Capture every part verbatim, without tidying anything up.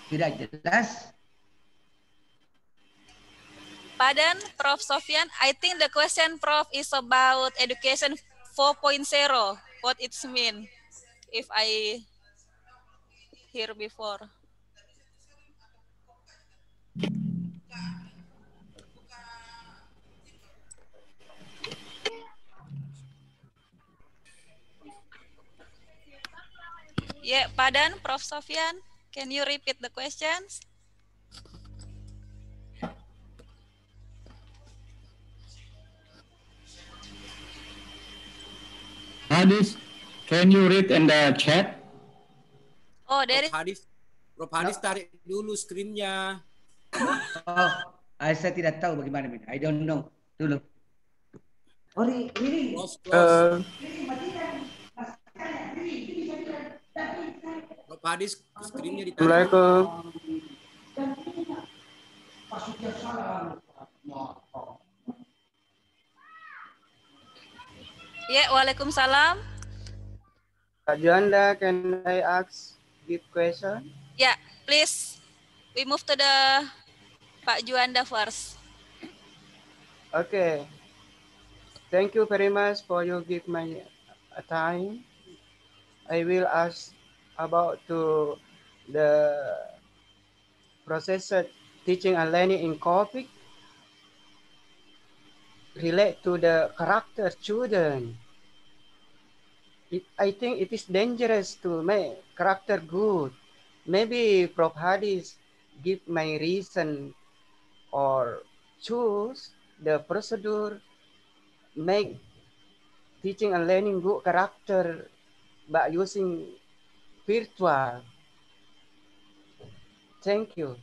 Tidak jelas. Pardon, Prof Sofyan. I think the question, Prof, is about education four point oh. What it mean? If I hear before. Yeah, pardon, Prof Sofyan. Can you repeat the questions? Hadis, can you read in the chat? Oh, there Prof is. Hadis, Prof Hadis tarik dulu screen-nya. Oh, saya tidak tahu bagaimana. I don't know. Dulu. Oh, ini. Close, close. Prof Hadis, screen-nya ditarik. Yeah, Waalaikumsalam. Pak Juanda, can I ask this question? Yeah, please. We move to the Pak Juanda first. Okay. Thank you very much for you give my time. I will ask about to the process teaching and learning in COVID relate to the character children. It, I think it is dangerous to make character good. Maybe Prof Hadis give my reason or choose the procedure make teaching and learning good character by using virtual. Thank you.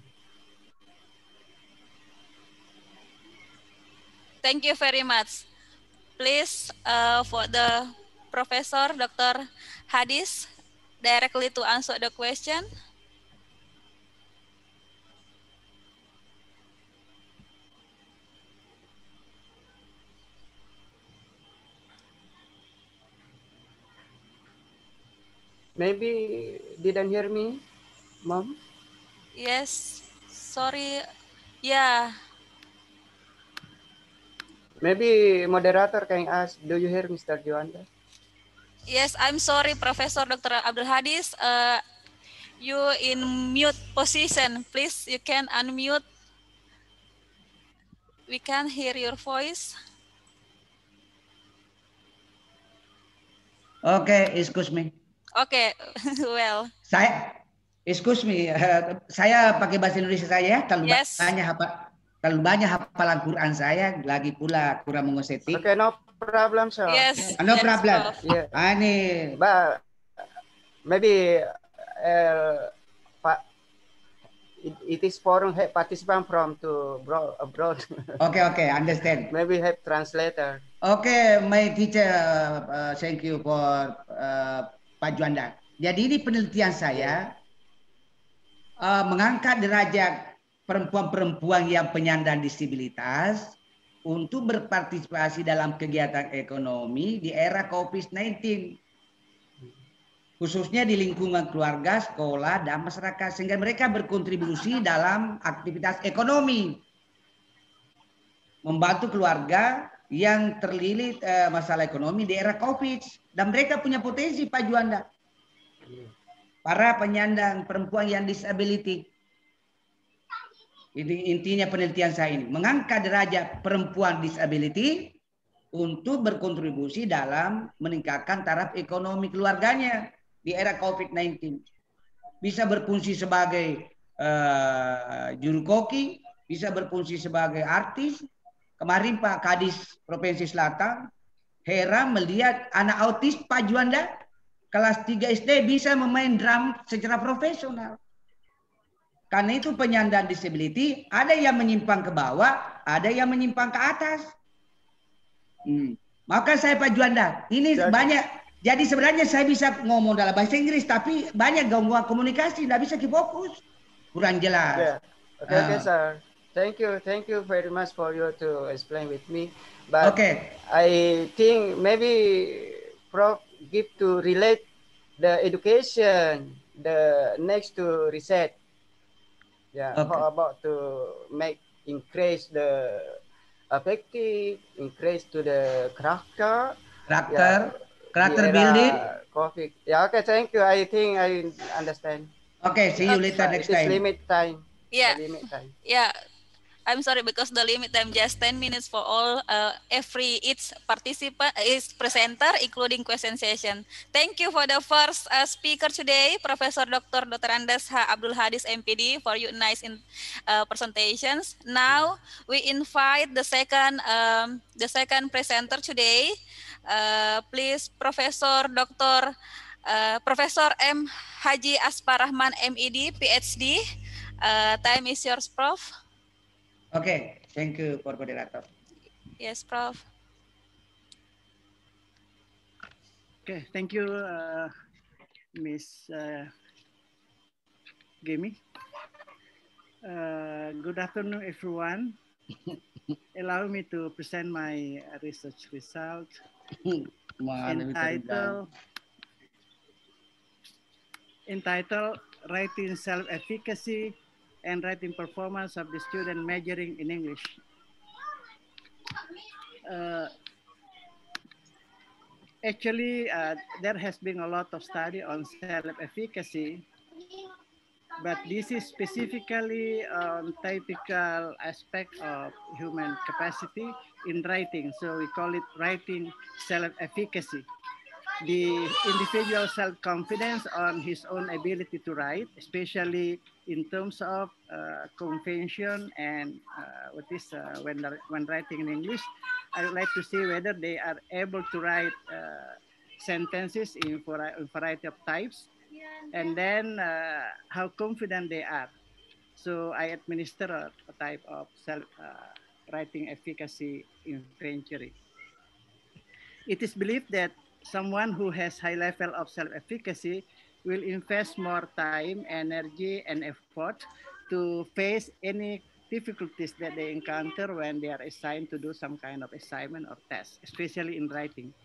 Thank you very much. Please, uh, for the Professor Doctor Hadis, directly to answer the question. Maybe didn't hear me, Mom? Yes, sorry. Yeah. Maybe moderator can ask, do you hear Mister Juanda? Yes, I'm sorry, Professor Doctor Abdul Hadis. Uh, you in mute position. Please, you can unmute. We can hear your voice. Oke, okay, excuse me. Oke, okay. Well. Saya, excuse me, uh, saya pakai bahasa Indonesia saya. Terlalu yes. banyak hafal, terlalu banyak hafalan Quran saya. Lagi pula kurang mengusetik. Oke, okay, no problem, sir. Yes. No yes, problem. Yeah. Ah, ini. But maybe uh, it, it is forum have participant from to abroad. abroad. Okay, okay, understand. Maybe have translator. Okay, my teacher, uh, thank you for uh, Pak Juanda. Jadi ini penelitian saya uh, mengangkat derajat perempuan-perempuan yang penyandang disabilitas untuk berpartisipasi dalam kegiatan ekonomi di era COVID sembilan belas. Khususnya di lingkungan keluarga, sekolah, dan masyarakat. Sehingga mereka berkontribusi dalam aktivitas ekonomi. Membantu keluarga yang terlilit uh, masalah ekonomi di era COVID. Dan mereka punya potensi, Pak Juanda. Para penyandang perempuan yang disability. Ini intinya penelitian saya ini. Mengangkat derajat perempuan disability untuk berkontribusi dalam meningkatkan taraf ekonomi keluarganya di era COVID sembilan belas. Bisa berfungsi sebagai uh, juru koki, bisa berfungsi sebagai artis. Kemarin Pak Kadis Provinsi Selatan heran melihat anak autis Pak Juanda kelas tiga S D bisa memain drum secara profesional. Karena itu penyandang disability ada yang menyimpang ke bawah, ada yang menyimpang ke atas. Hmm. Maka saya Pak Juanda, ini jadi, banyak. Jadi sebenarnya saya bisa ngomong dalam bahasa Inggris, tapi banyak gangguan komunikasi, tidak bisa fokus, kurang jelas. Yeah. Okay, uh. okay, sir. Thank you, thank you very much for you to explain with me. But okay. I think maybe Prof give to relate the education, the next to research. Yeah. Okay. How about to make increase the effective, increase to the character, Character, yeah, character the era building. COVID. Yeah. Okay. Thank you. I think I understand. Okay. See you later Uh, next it is time. limit time. Yeah, The limit time. yeah. I'm sorry because the limit time just ten minutes for all uh, every each participant is presenter including question session. Thank you for the first uh, speaker today, Professor Doctor Doctor Andes H. Abdul Hadis M P D, for your nice in, uh, presentations. Now we invite the second um, the second presenter today. Uh, please, Professor Doctor Uh, Professor M. Haji Asparrahman M Ed, PhD. Uh, time is yours, Prof. Okay, thank you for moderator. Yes, Prof. Okay, thank you, uh, Miss Uh, Gemi. Uh, good afternoon, everyone. Allow me to present my research result entitled, entitled Writing Self-Efficacy and Writing Performance of the Student Majoring in English. Uh, actually, uh, there has been a lot of study on self-efficacy, but this is specifically on typical aspect of human capacity in writing. So we call it writing self-efficacy. The individual self-confidence on his own ability to write, especially in terms of uh, convention and uh, what is uh, when, when writing in English, I would like to see whether they are able to write uh, sentences in a variety of types, and then uh, how confident they are. So I administer a, a type of self uh, writing efficacy inventory. It is believed that someone who has high level of self-efficacy will invest more time, energy, and effort to face any difficulties that they encounter when they are assigned to do some kind of assignment or test, especially in writing.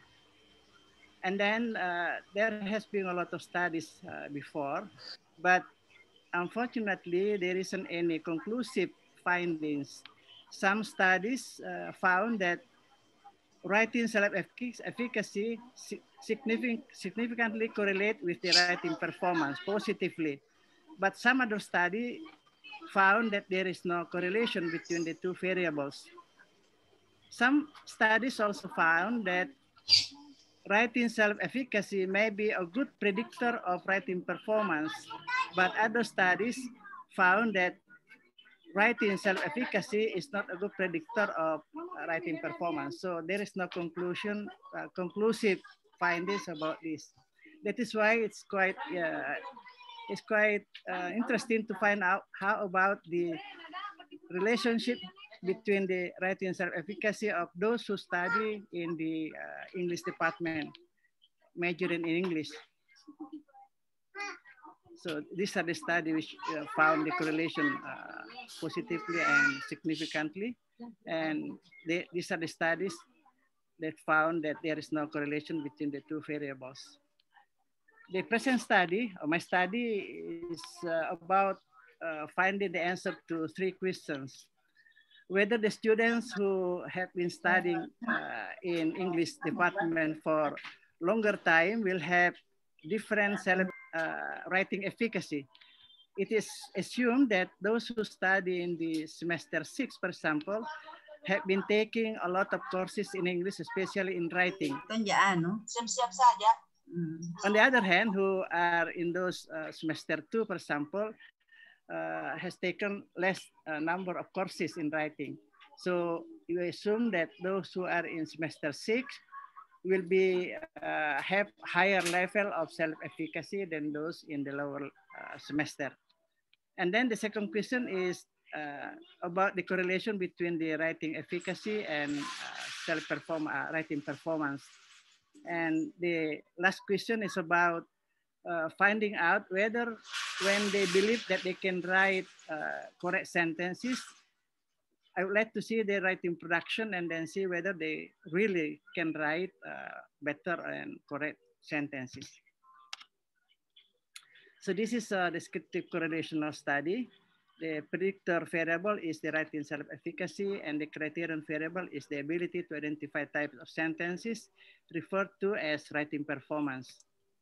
And then uh, there has been a lot of studies uh, before, but unfortunately, there isn't any conclusive findings. Some studies uh, found that writing self-efficacy significantly correlate with the writing performance positively. But some other study found that there is no correlation between the two variables. Some studies also found that writing self-efficacy may be a good predictor of writing performance, but other studies found that writing self-efficacy is not a good predictor of uh, writing performance. So there is no conclusion, uh, conclusive findings about this. That is why it's quite, uh, it's quite uh, interesting to find out how about the relationship between the writing self-efficacy of those who study in the uh, English department, majoring in English. So these are the studies which uh, found the correlation uh, positively and significantly. And they, these are the studies that found that there is no correlation between the two variables. The present study, or my study, is uh, about uh, finding the answer to three questions. Whether the students who have been studying uh, in English department for longer time will have different self uh, writing efficacy. It is assumed that those who study in the semester six, for example, have been taking a lot of courses in English, especially in writing. On the other hand, who are in those uh, semester two, for example, uh, has taken less uh, number of courses in writing. So you assume that those who are in semester six will be uh, have higher level of self-efficacy than those in the lower uh, semester. And then the second question is uh, about the correlation between the writing efficacy and uh, self-perform uh, writing performance. And the last question is about uh, finding out whether when they believe that they can write uh, correct sentences, I would like to see their writing production and then see whether they really can write uh, better and correct sentences. So this is a descriptive correlational study. The predictor variable is the writing self-efficacy, and the criterion variable is the ability to identify types of sentences referred to as writing performance.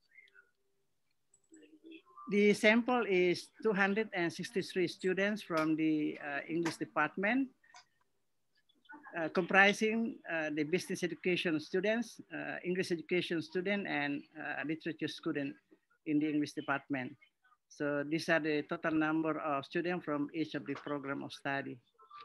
The sample is two hundred sixty-three students from the uh, English department, uh, comprising uh, the business education students, uh, English education student, and uh, literature student in the English department. So these are the total number of students from each of the program of study.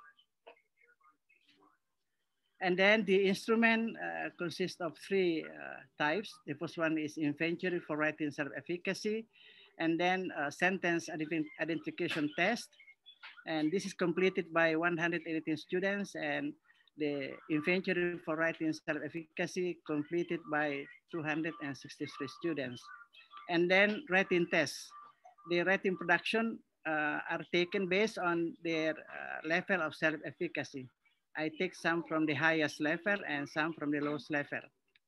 And then the instrument uh, consists of three uh, types. The first one is inventory for writing self-efficacy, and then a sentence identification test. And this is completed by one hundred eighteen students, and the inventory for writing self-efficacy completed by two hundred sixty-three students. And then writing tests. The writing production uh, are taken based on their uh, level of self-efficacy. I take some from the highest level and some from the lowest level.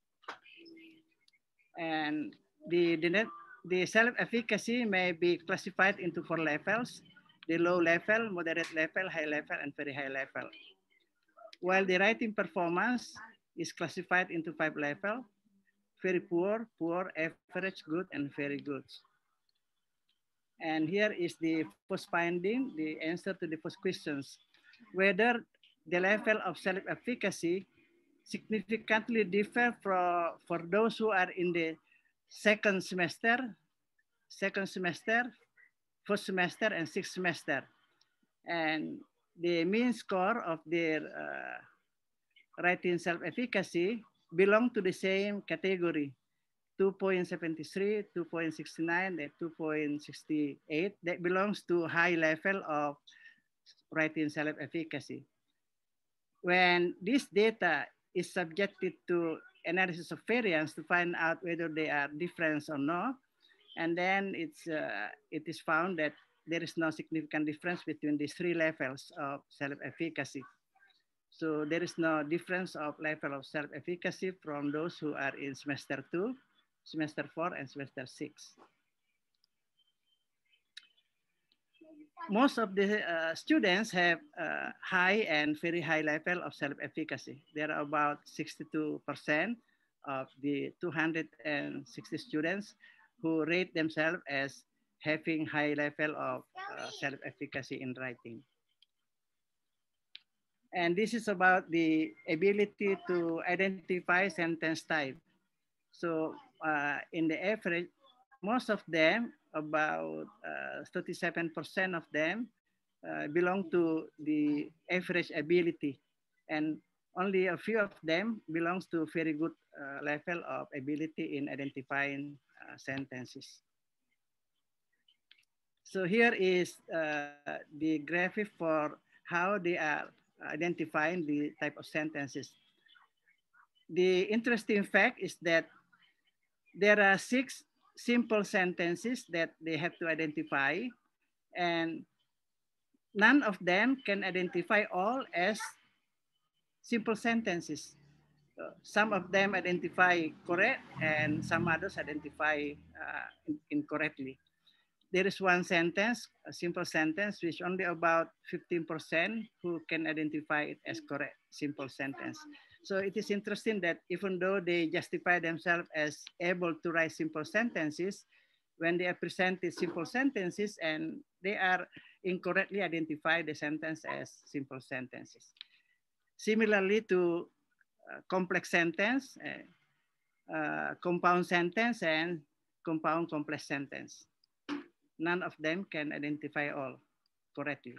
And the, the, the self-efficacy may be classified into four levels: the low level, moderate level, high level, and very high level. While the writing performance is classified into five levels: very poor, poor, average, good, and very good. And here is the first finding, the answer to the first questions: whether the level of self-efficacy significantly differ for, for those who are in the second semester, second semester, first semester, and sixth semester. And the mean score of their uh, writing self-efficacy belong to the same category: two point seven three, two point six nine, and two point six eight. That belongs to high level of writing self-efficacy. When this data is subjected to analysis of variance to find out whether they are different or not, and then it's, uh, it is found that there is no significant difference between these three levels of self-efficacy. So there is no difference of level of self-efficacy from those who are in semester two, semester four, and semester six. Most of the uh, students have uh, high and very high level of self-efficacy. There are about sixty-two percent of the two hundred sixty students who rate themselves as having high level of uh, self-efficacy in writing. And this is about the ability to identify sentence type. So uh, in the average, most of them, about thirty-seven percent uh, of them uh, belong to the average ability, and only a few of them belongs to very good uh, level of ability in identifying uh, sentences. So here is uh, the graphic for how they are identifying the type of sentences. The interesting fact is that there are six simple sentences that they have to identify, and none of them can identify all as simple sentences. Uh, some of them identify correct, and some others identify uh, incorrectly. There is one sentence, a simple sentence, which only about fifteen percent who can identify it as correct, simple sentence. So it is interesting that even though they justify themselves as able to write simple sentences, when they are presented simple sentences, and they are incorrectly identify the sentence as simple sentences. Similarly to uh, complex sentence, uh, uh, compound sentence, and compound complex sentence. None of them can identify all correctly.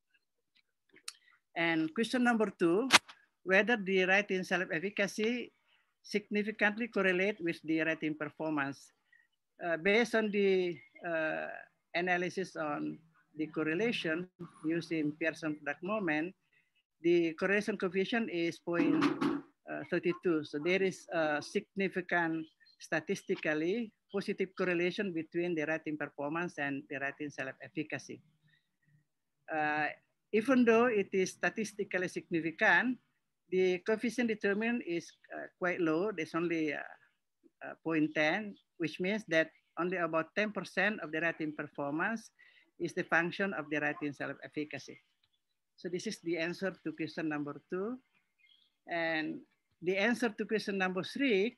And question number two, whether the writing self-efficacy significantly correlate with the writing performance. Uh, based on the uh, analysis on the correlation using Pearson product moment, the correlation coefficient is zero point three two. So there is a significant statistically positive correlation between the writing performance and the writing self-efficacy. Uh, even though it is statistically significant, the coefficient determined is uh, quite low. There's only uh, uh, zero point one zero, which means that only about ten percent of the writing performance is the function of the writing self-efficacy. So this is the answer to question number two. And the answer to question number three,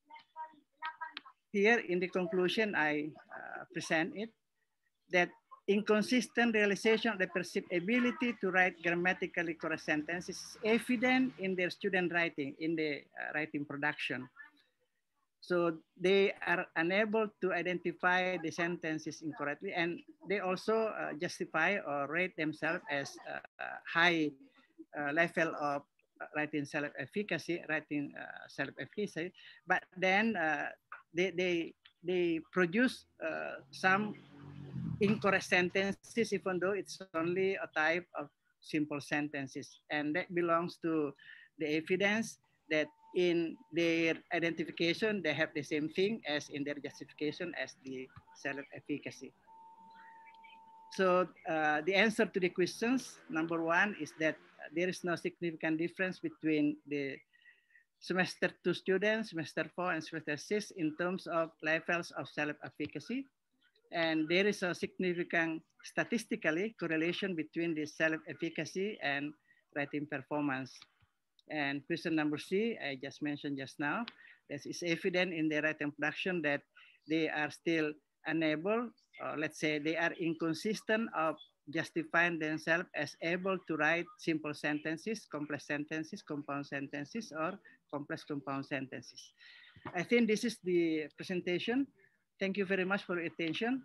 here in the conclusion, I uh, present it, that inconsistent realization of the perceived ability to write grammatically correct sentences is evident in their student writing, in the uh, writing production. So they are unable to identify the sentences incorrectly, and they also uh, justify or rate themselves as a high uh, level of writing self-efficacy, writing uh, self-efficacy, but then uh, they, they, they produce uh, some incorrect sentences, even though it's only a type of simple sentences. And that belongs to the evidence that in their identification, they have the same thing as in their justification as the self-efficacy. So uh, the answer to the questions, number one, is that there is no significant difference between the semester two students, semester four, and semester six in terms of levels of self-efficacy. And there is a significant statistically correlation between the self-efficacy and writing performance. And question number C, I just mentioned just now, that it's evident in the writing production that they are still unable, or let's say they are inconsistent of justifying themselves as able to write simple sentences, complex sentences, compound sentences, or complex compound sentences. I think this is the presentation. Thank you very much for your attention.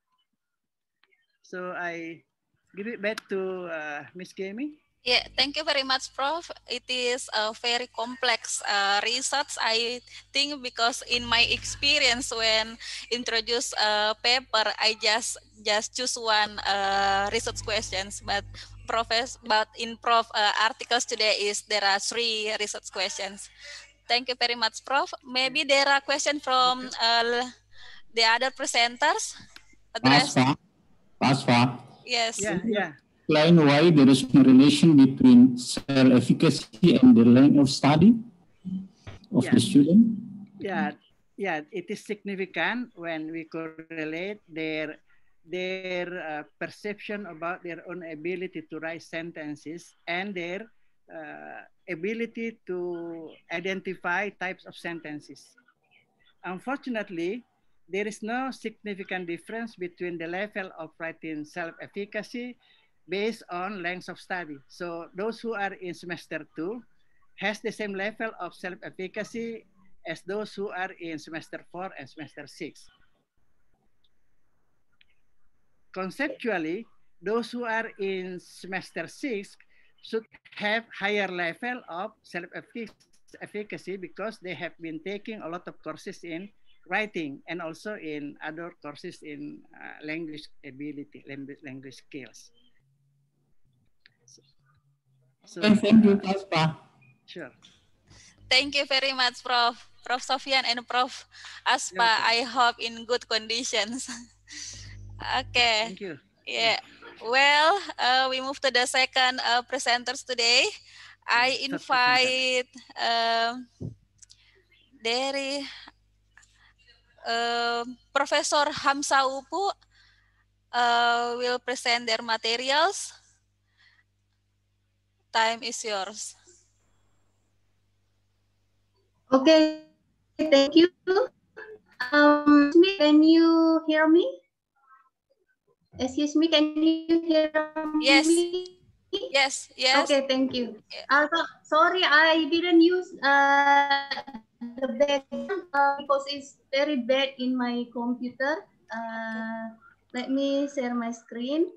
So I give it back to uh, Miz Kemi. Yeah, thank you very much, Professor It is a very complex uh, research, I think, because in my experience when introduce a paper, I just just choose one uh, research questions, but Professor, but in Prof uh, articles today is there are three research questions. Thank you very much, Prof Maybe there are questions from uh, the other presenters. Pasva, Pasva. Yes. Yeah, yeah. Explain why there is no relation between self-efficacy and the length of study of yeah. the student? Yeah, yeah, it is significant when we correlate their their uh, perception about their own ability to write sentences and their uh, ability to identify types of sentences. Unfortunately, there is no significant difference between the level of writing self-efficacy based on length of study. So those who are in semester two has the same level of self-efficacy as those who are in semester four and semester six. Conceptually, those who are in semester six should have higher level of self-efficacy because they have been taking a lot of courses in writing and also in other courses in uh, language ability, language, language skills. So, so okay, thank you, uh, Pasva. Sure. Thank you very much, Prof Prof Sofyan and Prof Aspa. I hope in good conditions. Okay. Thank you. Yeah. Well, uh, we move to the second uh, presenters today. I invite um, dari uh, Professor Hamsa Upu uh, will present their materials. Time is yours. Okay, thank you. Um, can you hear me? Excuse me, can you hear yes. me? Yes, yes. Okay, thank you. Uh, sorry, I didn't use uh, the background uh, because it's very bad in my computer. Uh, let me share my screen.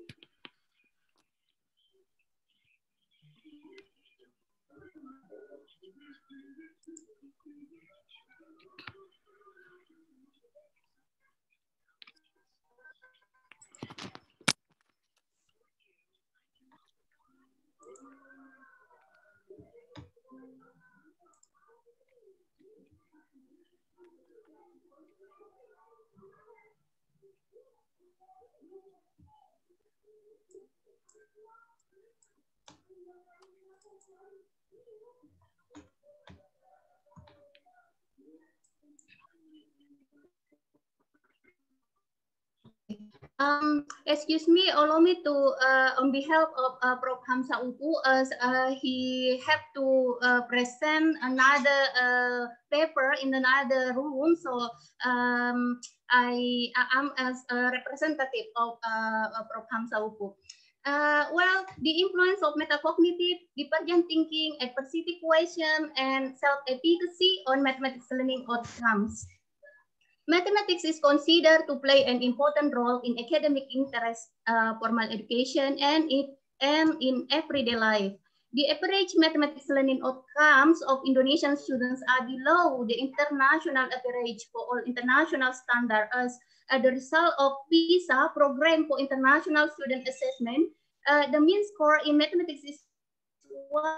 Um, excuse me, allow me to, uh, on behalf of uh, Professor Hamsa Upu, as uh, he have to uh, present another uh, paper in another room. So um, I am as a representative of uh, Professor Hamsa Upu. Uh, well, the influence of metacognitive, divergent thinking, adversity question, and self-efficacy on mathematics learning outcomes. Mathematics is considered to play an important role in academic interest, uh, formal education, and, it, and in everyday life. The average mathematics learning outcomes of Indonesian students are below the international average for all international standards. As uh, the result of PISA, Program for International Student Assessment, uh, the mean score in mathematics is one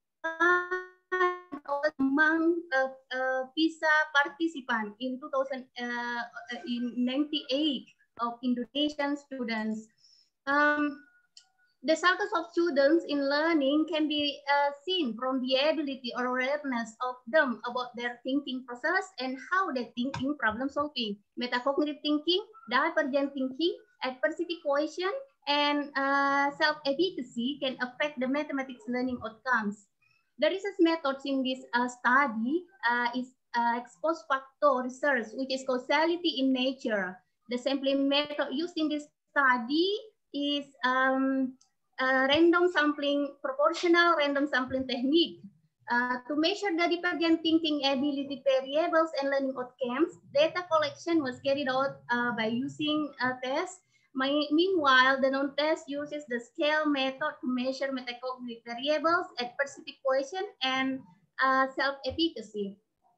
among uh, uh, PISA participants in two thousand uh, in ninety-eight of Indonesian students. Um, the success of students in learning can be uh, seen from the ability or awareness of them about their thinking process and how they think in problem solving, metacognitive thinking, divergent thinking, adversity quotient, and uh, self-efficacy can affect the mathematics learning outcomes. The research methods in this uh, study uh, is uh, ex post facto research, which is causality in nature. The sampling method used in this study is um, uh, random sampling, proportional random sampling technique. Uh, to measure the divergent thinking ability variables and learning outcomes, data collection was carried out uh, by using a test. My, meanwhile, the non-test uses the scale method to measure metacognitive variables, adversity quotient, and uh, self-efficacy.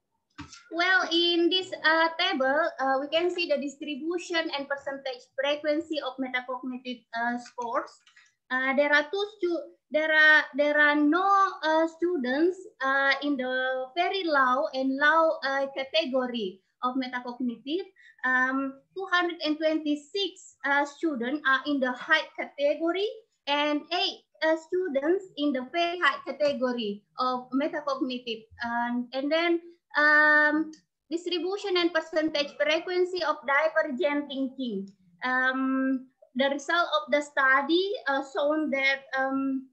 Well, in this uh, table, uh, we can see the distribution and percentage frequency of metacognitive uh, scores. Uh, there are two stu there are there are no uh, students uh, in the very low and low uh, category of metacognitive. Um, two hundred twenty-six uh, students are in the high category and eight uh, students in the very high category of metacognitive. Um, and then um, distribution and percentage frequency of divergent thinking. Um, the result of the study uh, shown that um,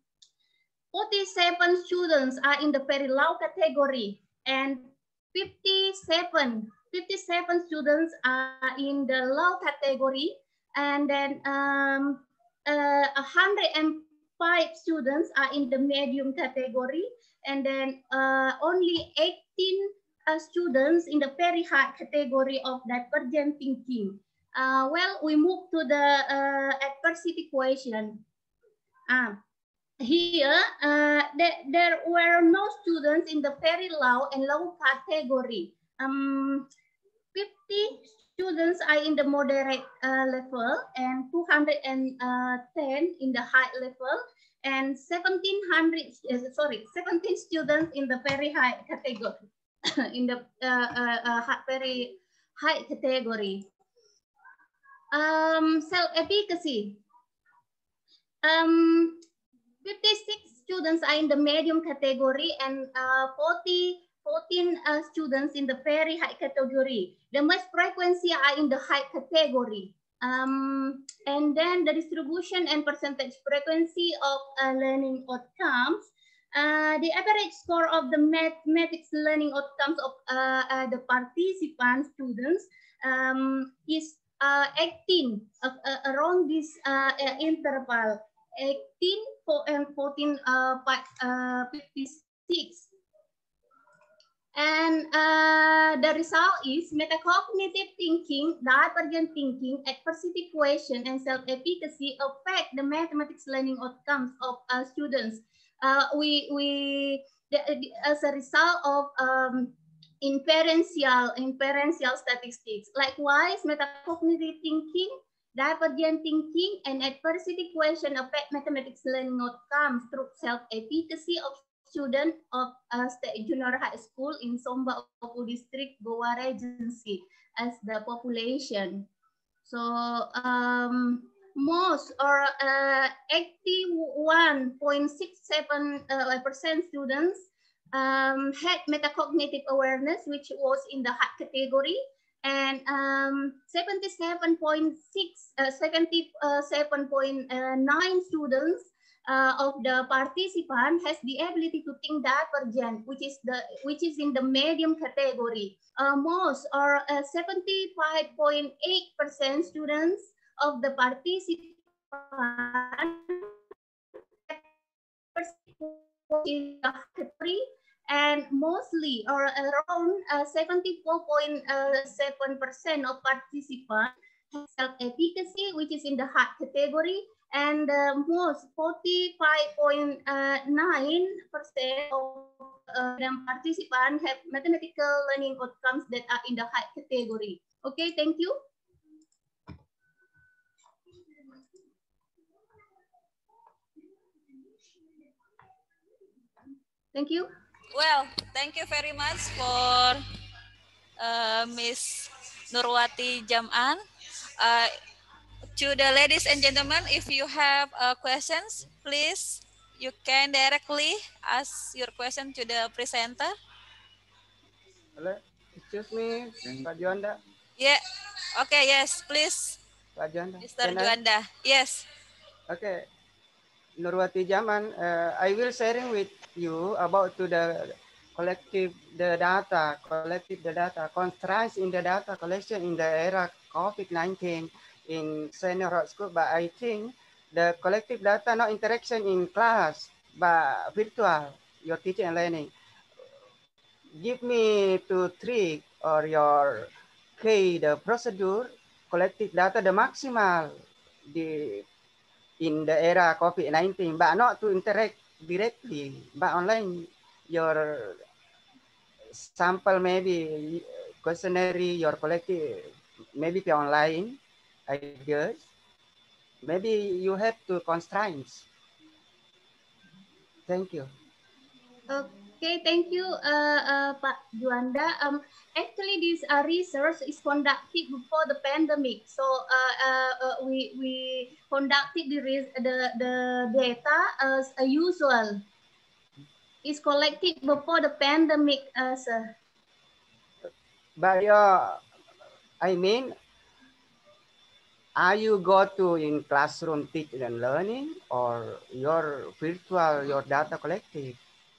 forty-seven students are in the very low category and fifty-seven fifty-seven students are in the low category, and then um, uh, one hundred five students are in the medium category, and then uh, only eighteen uh, students in the very high category of divergent thinking. Uh, well, we move to the uh, adversity question. Uh, here, uh, there, there were no students in the very low and low category. Um, fifty students are in the moderate uh, level and two hundred ten in the high level, and seventeen hundred uh, sorry seventeen students in the very high category in the uh, uh, uh, very high category. Um, self-efficacy. Um, fifty-six students are in the medium category and uh, forty, fourteen uh, students in the very high category. The most frequency are in the high category. Um, and then the distribution and percentage frequency of uh, learning outcomes. Uh, the average score of the mathematics learning outcomes of uh, uh, the participant students um, is uh, eighteen, uh, uh, around this uh, uh, interval, eighteen and fourteen, uh, uh, fifty-six. And uh, the result is metacognitive thinking, divergent thinking, adversity question, and self-efficacy affect the mathematics learning outcomes of uh, students. Uh, we, we the, the, as a result of um, inferential, inferential statistics. Likewise, metacognitive thinking, divergent thinking, and adversity question affect mathematics learning outcomes through self-efficacy of student of uh, State Junior High School in Somba Opu District, Goa Regency as the population. So um, most or uh, eighty-one point six seven percent uh, students um, had metacognitive awareness, which was in the high category, And um, seventy-seven point six, uh, seventy-seven point nine students uh, of the participant has the ability to think divergent, which is the which is in the medium category. Uh, most or uh, seventy-five point eight percent students of the participant in the category, and mostly or around seventy-four point seven percent of participants have self-efficacy, which is in the hard category, and uh, most forty-five point nine percent of uh, participants have mathematical learning outcomes that are in the high category. Okay, thank you. Thank you. Well, thank you very much for uh, Miss Nurwati Jam'an. Uh, to the ladies and gentlemen, if you have uh, questions, please you can directly ask your question to the presenter. Hello, excuse me, Pak Juanda. Yeah. Okay. Yes, please. Pak Juanda. Mister Juanda. Yes. Okay. Nurwati Jam'an, uh, I will sharing with you about to the collective the data, collective the data, constraints in the data collection in the era COVID nineteen in senior high school. But I think the collective data, no interaction in class, but virtual, your teaching and learning. Give me two, three, or your key, the procedure, collective data, the maximal, the in the era COVID nineteen, but not to interact directly, but online, your sample maybe questionnaire, your collective, maybe be online, I guess. Maybe you have two constraints. Thank you. Okay, thank you, uh, uh, Pak Juanda. Um, actually, this uh, research is conducted before the pandemic, so uh, uh, uh, we we conducted the the the data as usual. It's collected before the pandemic, uh, sir. But your, I mean, are you go to in classroom teaching and learning, or your virtual, your data collective?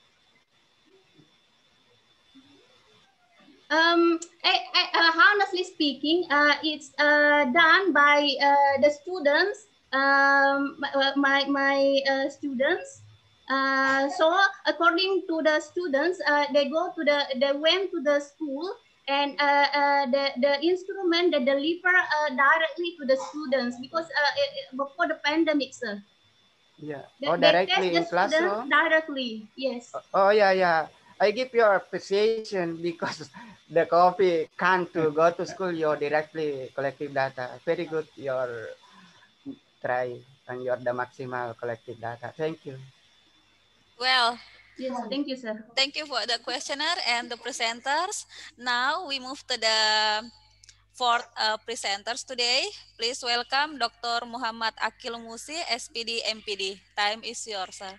Um, I, I, uh, honestly speaking, uh, it's uh, done by uh, the students, um, my my, my uh, students. Uh, so according to the students, uh, they go to the they went to the school, and uh, uh, the the instrument they deliver uh, directly to the students, because uh, before the pandemic, sir. Yeah. They, or directly in classroom. Directly, yes. Oh yeah, yeah. I give your appreciation because the copy can't to go to school, your directly collective data. Very good, your try and your the maximal collective data. Thank you. Well, yes, thank you, sir. Thank you for the questioner and the presenters. Now we move to the fourth uh, presenters today. Please welcome Doctor Muhammad Akil Musi, S P D M P D. Time is yours, sir.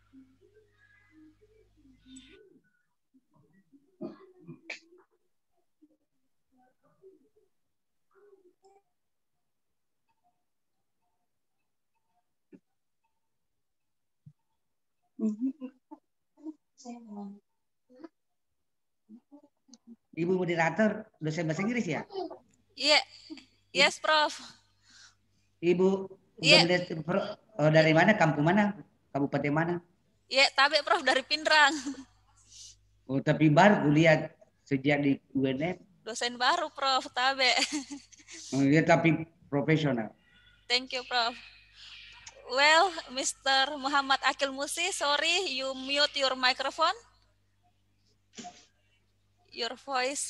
Ibu moderator, dosen bahasa Inggris ya? Iya, yeah. Yes, Prof. Ibu, yeah. Oh, dari mana? Kampung mana? Kabupaten mana? Iya, yeah, tapi Prof dari Pindrang. Oh, tapi baru kuliah sejak di U N M. Dosen baru, Prof. Tabe. Oh, ya, tapi profesional. Thank you, Prof. Well, Mister Muhammad Akil Musi, sorry, you mute your microphone. Your voice.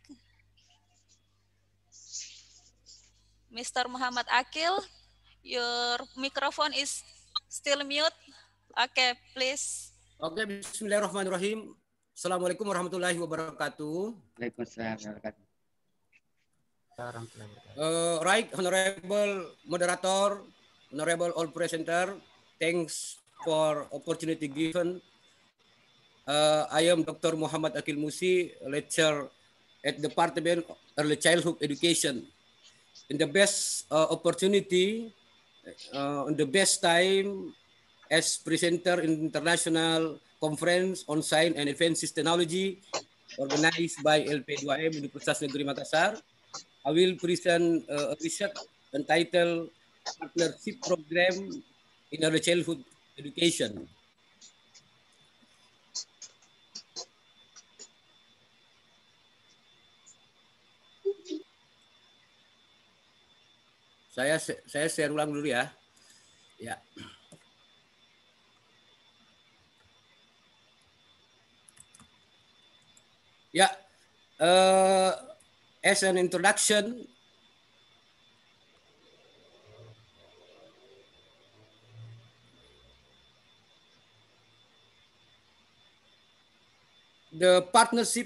Mister Muhammad Akil, your microphone is still mute. Okay, please. Oke, okay, bismillahirrahmanirrahim. Assalamualaikum warahmatullahi wabarakatuh. Waalaikumsalam. Uh, right, honorable moderator, honorable all presenter, thanks for opportunity given. Uh, I am Doctor Muhammad Akil Musi, lecturer at the Department of Early Childhood Education. In the best uh, opportunity, uh, in the best time as presenter in international conference on science and advanced technology organized by L P dua M Universitas Negeri Makassar, I will present uh, a research entitled Partnership Program in Early Childhood Education. Saya saya share ulang dulu ya. Ya. Ya. Uh, as an introduction, the partnership,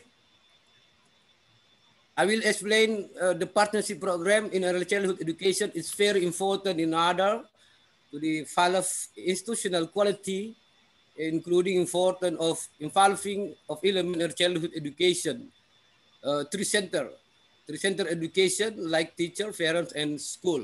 I will explain uh, the partnership program in early childhood education is very important in order to develop institutional quality, including important of involving of elementary childhood education, uh, three center, three center education like teacher, parents, and school.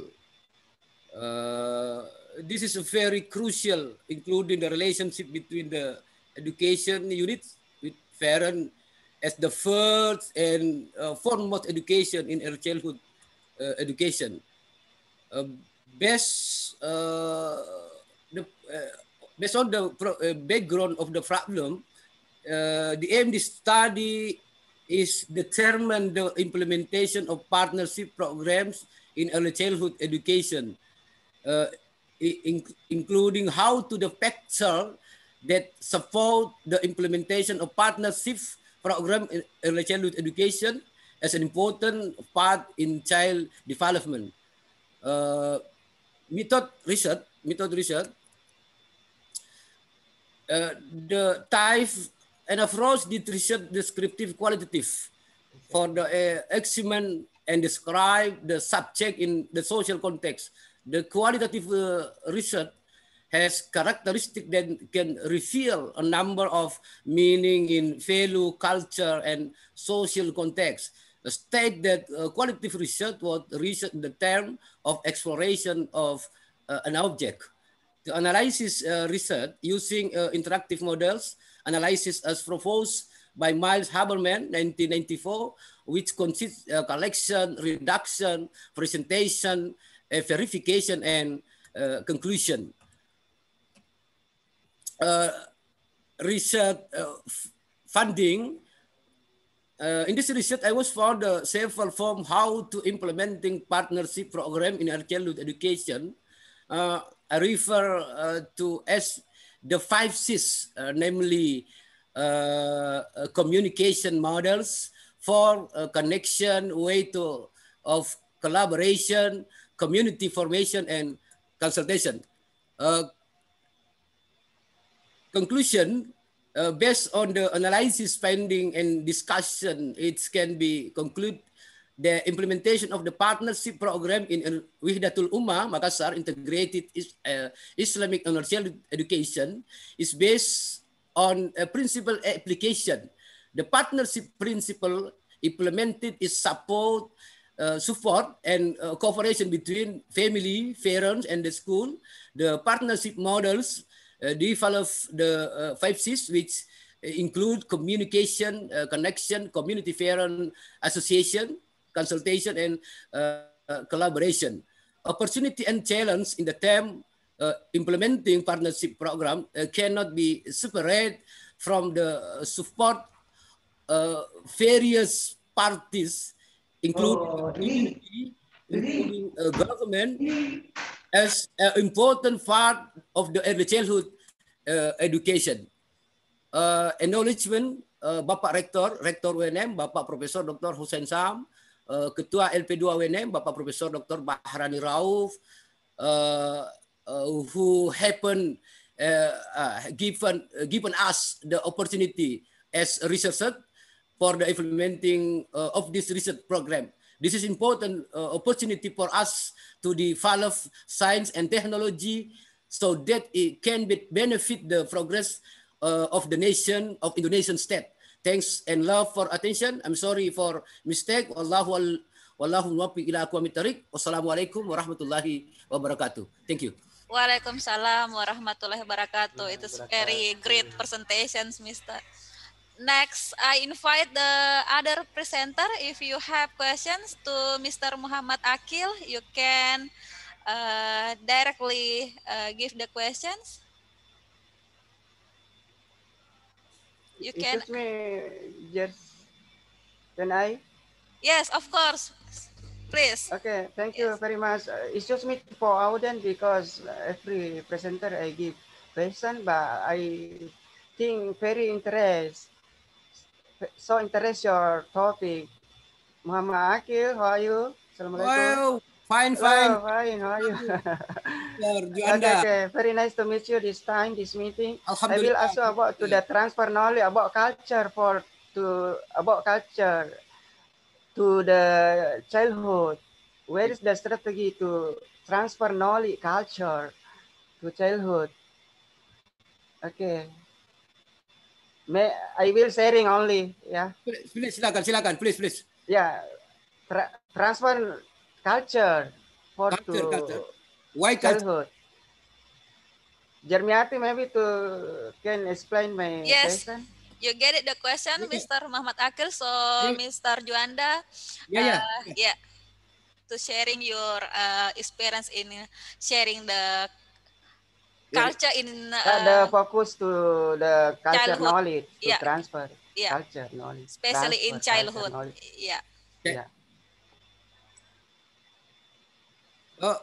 Uh, this is a very crucial, including the relationship between the education units with parents as the first and uh, foremost education in early childhood uh, education. Uh, based, uh, the, uh, based on the pro uh, background of the problem, uh, the aim of this study is determine the implementation of partnership programs in early childhood education, uh, in including how to the factor that support the implementation of partnership program in early childhood education as an important part in child development. Uh, method research, method research, uh, the type and approach the research descriptive qualitative for the uh, examine and describe the subject in the social context. The qualitative uh, research has characteristics that can reveal a number of meaning in value, culture, and social context. The state that uh, qualitative research was research in the term of exploration of uh, an object. The analysis uh, research using uh, interactive models, analysis as proposed by Miles Haberman, nineteen ninety-four, which consists uh, collection, reduction, presentation, uh, verification, and uh, conclusion. Uh, research uh, funding. Uh, in this research, I was found uh, several form how to implementing partnership program in early childhood education. Uh, I refer uh, to as the five C's, uh, namely uh, uh, communication models, for uh, connection, way to of collaboration, community formation, and consultation. Uh, Conclusion, uh, based on the analysis, finding, and discussion, it can be concluded the implementation of the partnership program in Wahdatul Ummah Makassar Integrated uh, Islamic and Childhood Education is based on a principal application. The partnership principle implemented is support, uh, support and uh, cooperation between family, parents, and the school. The partnership models Uh, develop the uh, five C's, which include communication, uh, connection, community parent association, consultation, and uh, uh, collaboration. Opportunity and challenge in the term uh, implementing partnership program uh, cannot be separated from the support uh, various parties, including Oh, community, including uh, government, as an important part of the early childhood uh, education. Uh, acknowledgement uh, Bapak Rektor, Rektor U N M, Bapak Profesor Doktor Hussein Sam, uh, Ketua L P dua U N M, Bapak Profesor Doktor Bahrani Rauf, uh, uh, who happen uh, uh, given uh, given us the opportunity as a researcher for the implementing uh, of this research program. This is important uh, opportunity for us to develop science and technology so that it can be benefit the progress uh, of the nation, of Indonesian state. Thanks and love for attention. I'm sorry for mistake. Wallahu al wallahu muwaffiq ila aqwamit thariq. Wassalamualaikum warahmatullahi wabarakatuh. Thank you. Waalaikumsalam warahmatullahi wabarakatuh. It is very great presentations, Mister Next, I invite the other presenter. If you have questions to Mister Muhammad Akil, you can uh, directly uh, give the questions. You can. Excuse me, just can I? Yes, of course. Please. Okay, thank you Yes. very much. Uh, it's just me for Auden because every presenter I give question, but I think very interest. So interest your topic. Muhammad Akil, how are you? Assalamualaikum. Wow, fine, Hello, fine. fine, how are you? Mister Okay, Juanda. okay, very nice to meet you this time, this meeting. I will Alhamdulillah. also about to the transfer knowledge about culture for to about culture to the childhood. Where is the strategy to transfer knowledge culture to childhood? Okay. May I will sharing only, yeah. Please, please, silakan, silakan, please, please. Yeah. Tra transfer culture for Culture, to culture. Why culture? childhood. Jermiati maybe to can explain my Yes. question. You get it the question, Mister Muhammad Akil. So, Yeah. Mister Juanda, Yeah, yeah. uh, yeah, to sharing your uh, experience in sharing the culture in Uh, the uh, focus to the culture childhood. knowledge to Yeah. transfer Yeah. culture knowledge, especially in transfer culture childhood. knowledge. Yeah. Yeah. Uh,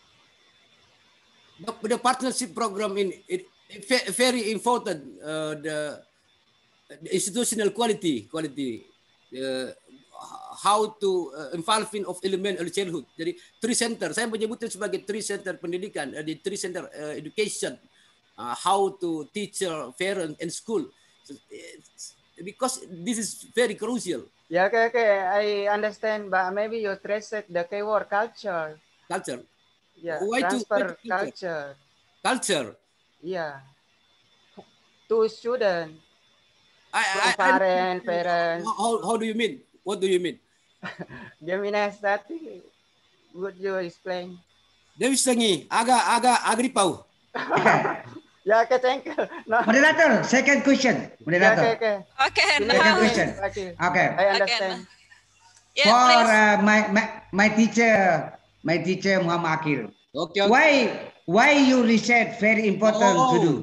the, the partnership program in it, it ve- very important. Uh, the, the institutional quality, quality, uh, how to uh, involving of element early childhood. Jadi three center, saya menyebutnya sebagai three center pendidikan, uh, di three center uh, education, uh, how to teacher, parent, and school. So, it's, because this is very crucial. Yeah, okay, okay. I understand, but maybe you trace the keyword culture. Culture. Yeah, Why to- transfer why to culture? culture. Culture. Yeah. To student, I, from I, I- parent, parents. How, how do you mean? What do you mean? Gemini stati. Would you explain? Dewi Sengi, aga aga agripau. Yeah, okay, thank you. No. Moderator, second question. Yeah, Moderator. okay, okay. Okay, Finish, Second now. question. Okay. Okay. I understand. Yeah, For please. uh, my, my my teacher, my teacher Muhammad Akil. Okay. okay. Why why you research very important to do?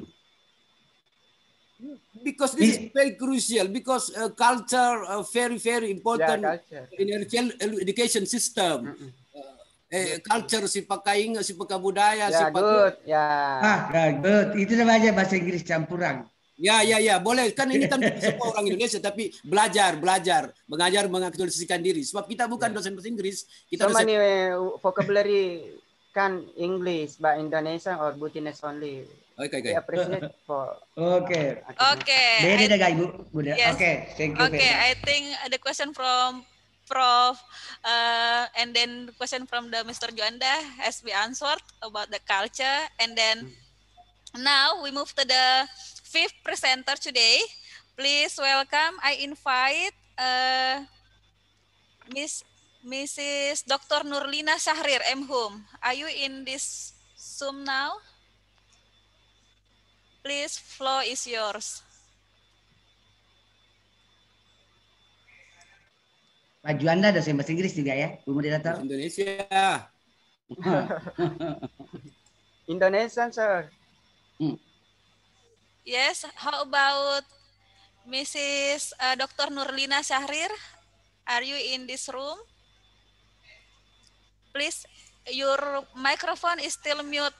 Because this is very crucial. Because uh, culture uh, very very important Yeah, culture. in the child education system. Mm-mm. Eh, culture si pakaing, si pakabudaya, si Yeah, pak- good. Yeah. Ah, good. Itu namanya bahasa Inggris campuran. Ya, ya, ya, boleh. Kan ini kan semua orang Indonesia, tapi belajar, belajar, mengajar, mengaktualisasikan diri. Sebab kita bukan dosen bahasa Inggris, kita So dosen. many uh, vocabulary can English by Indonesian or Bhutanese only. Oke, We oke. appreciate for. Oke. Okay. Beda I- dah Ibu. Bunda. Yes. Oke, thank you. Okay, very I think the question from Prof uh, and then the question from the Mister Juanda has been answered about the culture, and then now we move to the fifth presenter today. Please welcome. I invite uh, Miss Missus Doctor Nurlina Syahrir M Hum. Are you in this Zoom now? Please, floor is yours. Pak Juanda dosen bahasa Inggris juga ya, Bu Moderator. Indonesia. Indonesian, sir. Yes, how about Missus uh, Doctor Nurlina Syahrir? Are you in this room? Please, your microphone is still mute.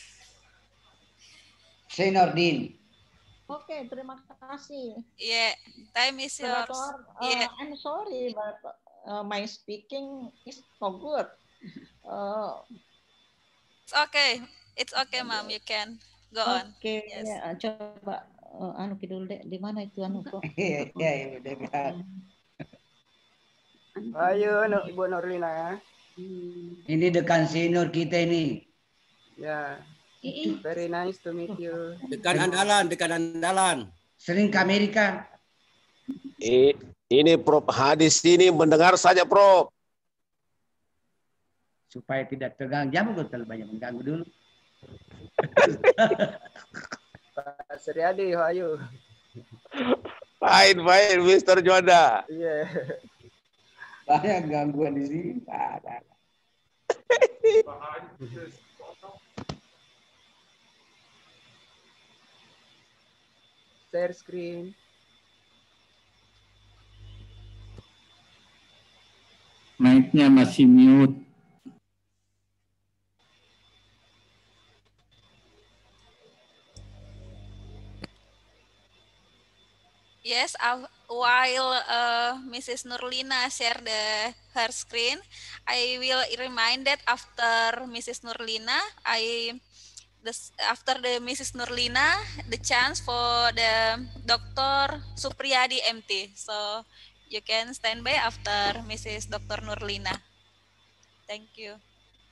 Senordin. Oke, terima kasih. Yeah, time is yours. Moderator, uh, Yeah. I'm sorry, but uh, my speaking is not good. Uh, It's okay. It's okay, Ma'am. You can go on. Oke, Yes. ya, coba uh, anu kidul deh, di mana itu anu kok? Iya, iya, iya, udah kan. Ayo, no, Ibu Nurlina ya. Ini dekan senior kita ini. Yeah. Ih, Very nice to meet you. Dekan andalan, dekan andalan. Sering ke Amerika. Ini Prof Hadis ini mendengar saja, Prof. Supaya tidak terganggu, jangan terlalu banyak mengganggu dulu. Pak Suryadi, how are you? Fine, fine, Mister Juanda. Iya. Yeah. Banyak gangguan di sini. Ada. Share screen. Mic-nya masih mute. Yes, uh, while uh, Missus Nurlina share the her screen, I will remind that after Missus Nurlina, I this, after the Missus Nurlina, the chance for the Doctor Supriyadi M T. So you can stand by after Missus Doctor Nurlina. Thank you.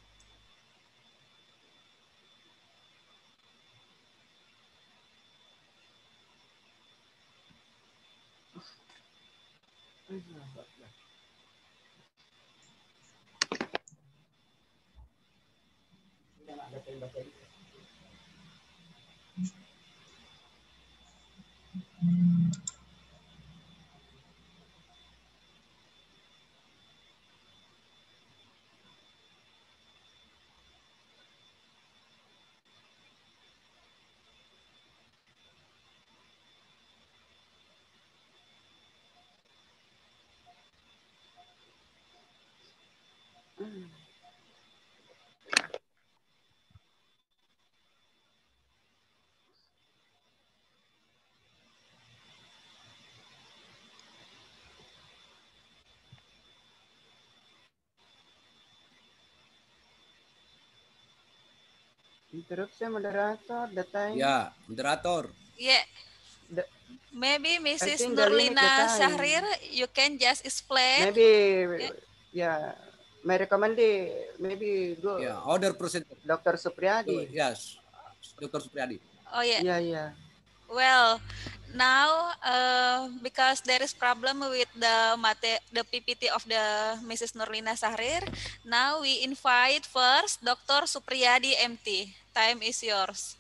Interruption moderator, the time. Ya, moderator. Yeah. The, Maybe Missus the limit the Nurlina time. Syahrir, you can just explain. Maybe, Yeah. yeah. My recommendation, maybe go. Yeah, order presenter. Doctor Supriyadi. So, yes, Doctor Supriyadi. Oh yeah. Yeah, yeah. Well, now uh, because there is problem with the mate, the P P T of the Missus Nurlina Syahrir, now we invite first Doctor Supriyadi M T. Time is yours.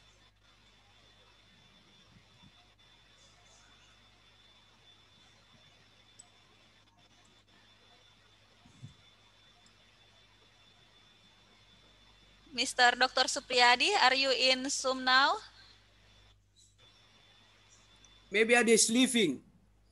Mister Doctor Supriyadi, are you in Zoom now? Maybe are they sleeping?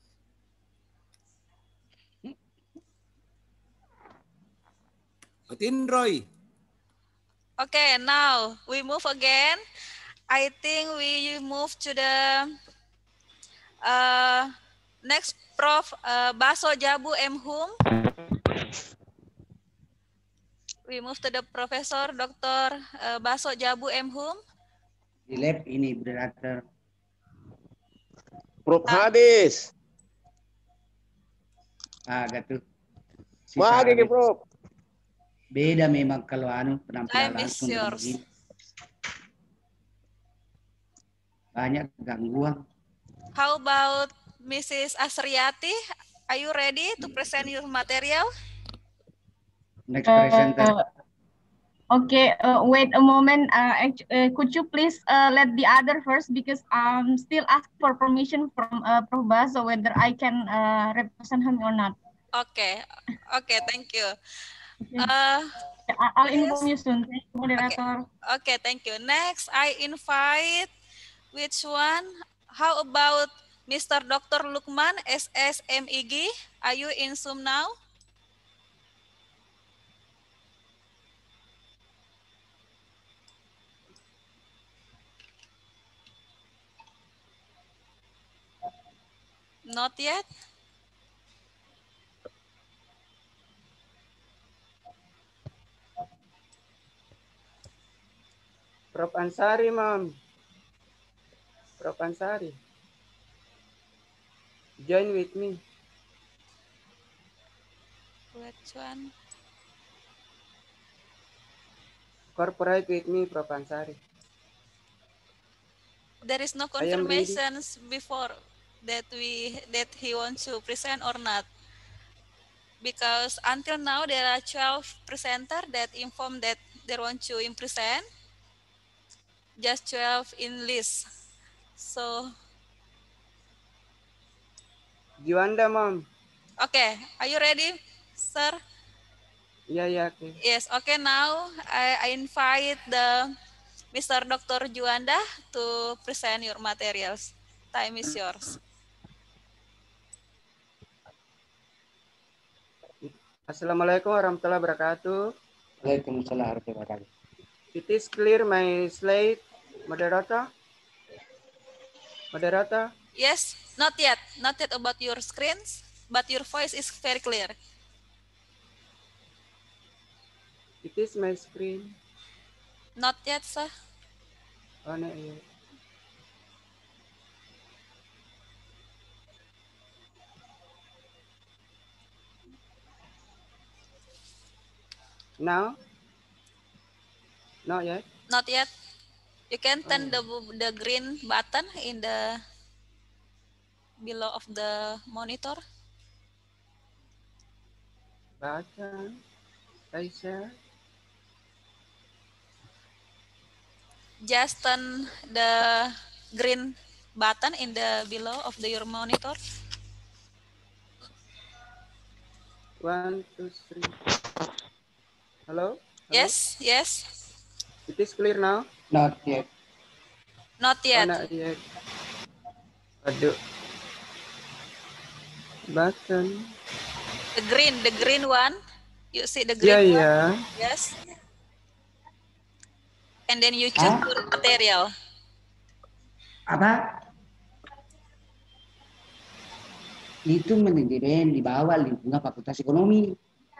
Atin Roy. Okay, now we move again. I think we move to the uh, next Prof uh, Baso Jabu M Hum. We move to the Professor Doctor Uh, Baso Jabu M Hum. Di lab ini moderator. Prof Hadis. Ah, gitu. Si Mari ke Sarwet. Prof. Beda memang kalau anu penampilan Time is langsung dengan yours. begini. Banyak gangguan. How about Missus Asriati? Are you ready to present your material? Next presenter. Uh, okay, uh, wait a moment. Uh, uh, could you please uh, let the other first, because I'm still asking for permission from uh, Prof Baso whether I can uh, represent him or not. Okay, okay, thank you. Uh, I'll inform you soon. Thank you, moderator. Okay, okay, thank you. Next, I invite which one? How about Mister Doctor Lukman, S S M I G? Are you in Zoom now? Not yet. Prof Ansari, Mom. Prof Ansari. Join with me. Which one? Corporate with me, Prof Ansari. There is no I am ready. confirmations before. that we that he wants to present or not. Because until now there are twelve presenter that inform that they want to present, just twelve in list. So, Juanda, Mom. okay, are you ready, sir? Yeah, yeah, okay. Yes, okay, now I, I invite the Mister Doctor Juanda to present your materials. Time is yours. Assalamualaikum warahmatullahi wabarakatuh. Waalaikumsalam warahmatullahi wabarakatuh. It is clear my slide, moderator? Moderator? Yes, not yet. Not yet about your screens, but your voice is very clear. It is my screen. Not yet, sir. Oh, not yet. Now? Not yet? Not yet. You can turn Oh. the, the green button in the below of the monitor. Button. I share. Just turn the green button in the below of the, your monitor. One, two, three. Hello? Hello? Yes, yes. It is clear now? Not yet. Not Oh, yet. not yet. Aduh. Button. The green, the green one. You see the Yeah, green one? yeah. Yes. And then you choose Ah? your material. Apa? Itu manajemen di bawah lingkungan Fakultas Ekonomi.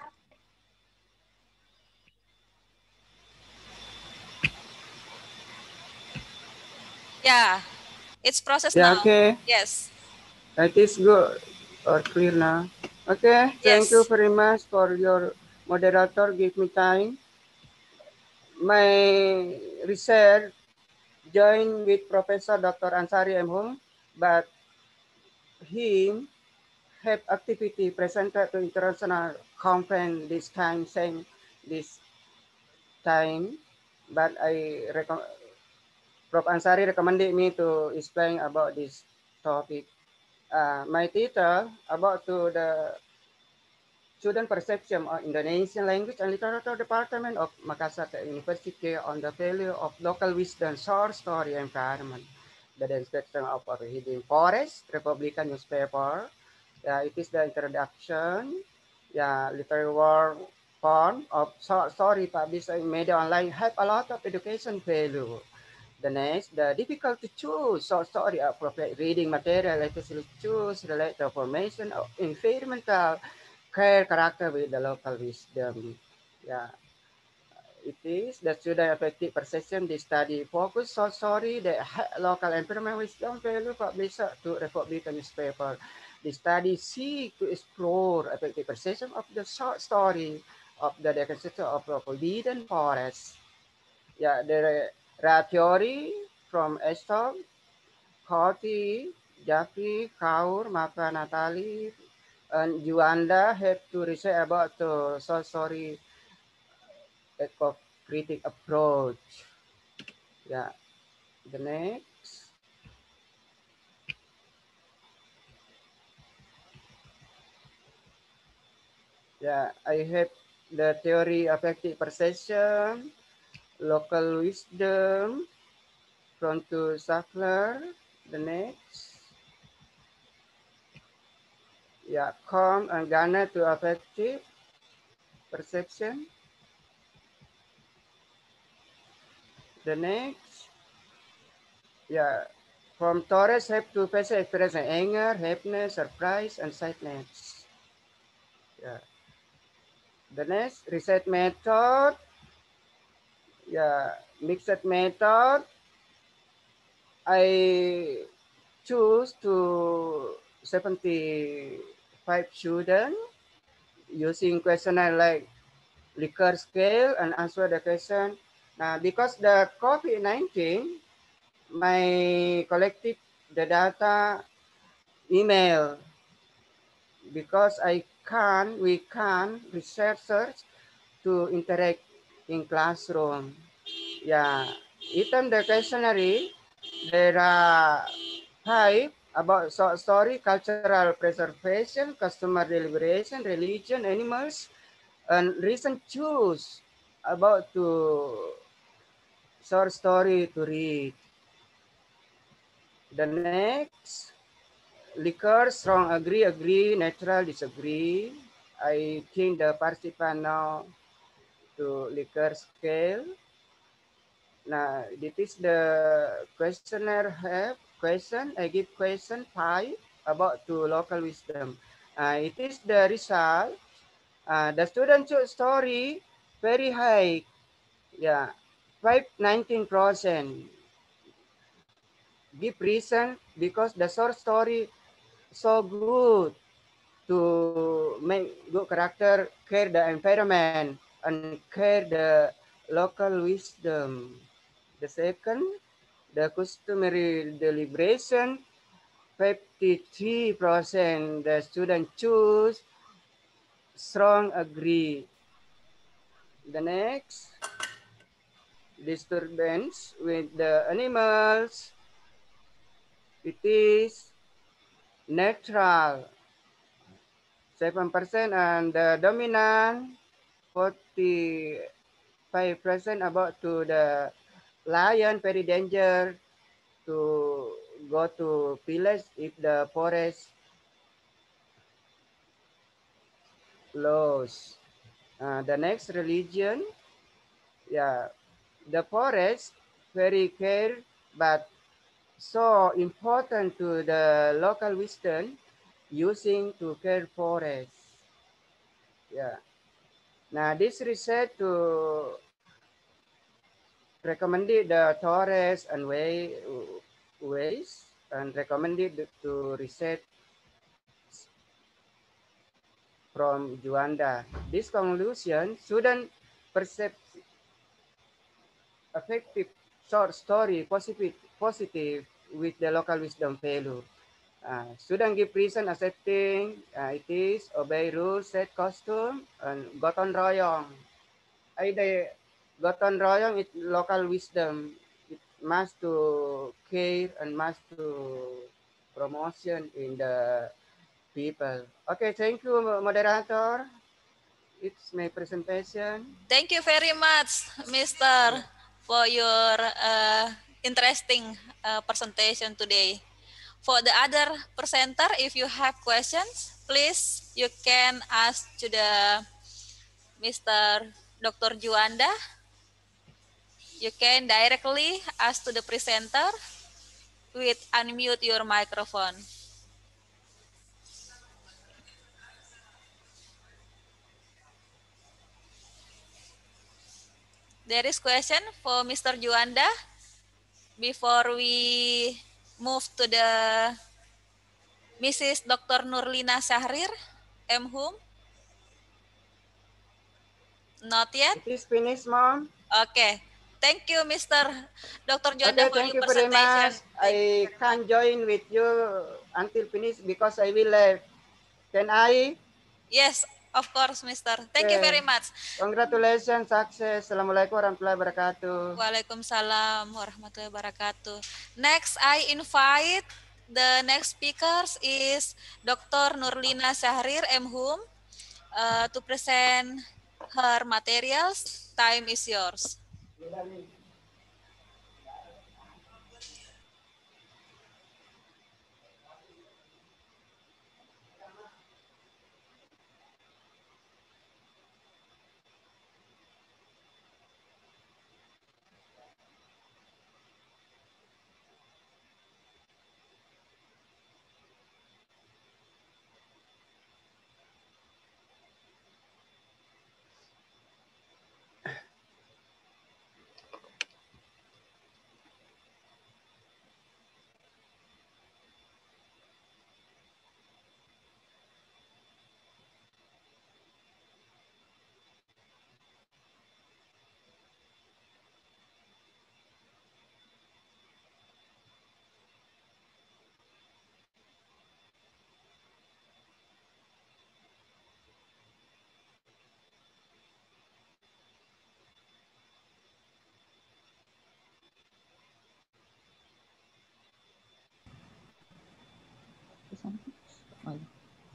Yeah, it's processed Yeah, now. okay. Yes. It is good or clear now. Okay, thank Yes. you very much for your moderator give me time. My research joined with Professor Doctor Ansari M. Hum, but he have activity presented to international conference this time, same this time, but I recommend Professor Ansari recommended me to explain about this topic. Uh, my title about to the student perception of Indonesian language and literature department of Makassar University on the value of local wisdom, short story environment, the description of a hidden forest, Republican newspaper. Yeah, it is the introduction. Yeah, literary work form of short story published in media online have a lot of education value. The next, the difficult to choose short story appropriate reading material, especially choose relate to formation of environmental care character with the local wisdom. Yeah, it is the student effective perception. The study focus short story, the local environment wisdom value published to Republican newspaper. The study seek to explore effective perception of the short story of the decomposition of the forbidden forest. Yeah, there are theory from Estop, Corti, Jaffe, Kaur, Maka, Natalie, and Juanda have to research about the short story eco-critic approach. Yeah, the next. Yeah, I have the theory affective perception, local wisdom, from to Sackler. The next. Yeah, calm and Ghana to affective perception. The next. Yeah, from Torres have to facial expression anger, happiness, surprise, and sadness. Yeah. The next reset method. Yeah, mixed method. I choose to seventy-five students using questionnaire like Likert scale and answer the question. Now, because the COVID nineteen, my collective the data email because I can, we can researchers to interact in classroom. Yeah, item the questionnaire, there are five about short story, cultural preservation, customer deliberation, religion, animals, and recent choose about to short story to read. The next, liquor, strong agree, agree, natural disagree. I think the participant now to liquor scale. Now, this is the questionnaire have question. I give question five about to local wisdom. Uh, it is the result. Uh, the student choose story very high. Yeah, five nineteen percent. Give reason because the short story so good to make good character, care the environment, and care the local wisdom. The second, the customary deliberation, fifty-three percent the student choose, strong agree. The next, disturbance with the animals, it is natural, seven percent, and the dominant, forty-five percent about to the lion, very danger to go to village if the forest lows. Uh, the next religion, yeah, the forest very care, but so important to the local wisdom using to care forest. Yeah. Now this research to recommended the Torres and way ways and recommended to research from Juanda. This conclusion shouldn't perceive effective short story positive positive with the local wisdom value. Uh, student give reason accepting uh, it is obey rules, set costume, and gotong royong. I the gotong royong is local wisdom. It must to care and must to promotion in the people. Okay, thank you, moderator. It's my presentation. Thank you very much, Mister, for your uh, interesting uh, presentation today. For the other presenter, if you have questions, please you can ask to the Mister Doctor Juanda. You can directly ask to the presenter with unmute your microphone. There is question for Mister Juanda before we move to the Missus Doctor Nurlina Syahrir, M. Hum. Not yet? It is finished, Mom. Okay. Thank you, Mister Doctor Juanda, Okay, for thank your you very presentation. much. I can't join with you until finish because I will leave. Can I? Yes, of course, Mister. Thank you Okay. very much. Congratulations, success. Assalamualaikum warahmatullahi wabarakatuh. Waalaikumsalam warahmatullahi wabarakatuh. Next, I invite the next speakers is Doctor Nurlina Syahrir, M. Hum, uh, to present her materials. Time is yours. sana. Oh, ya.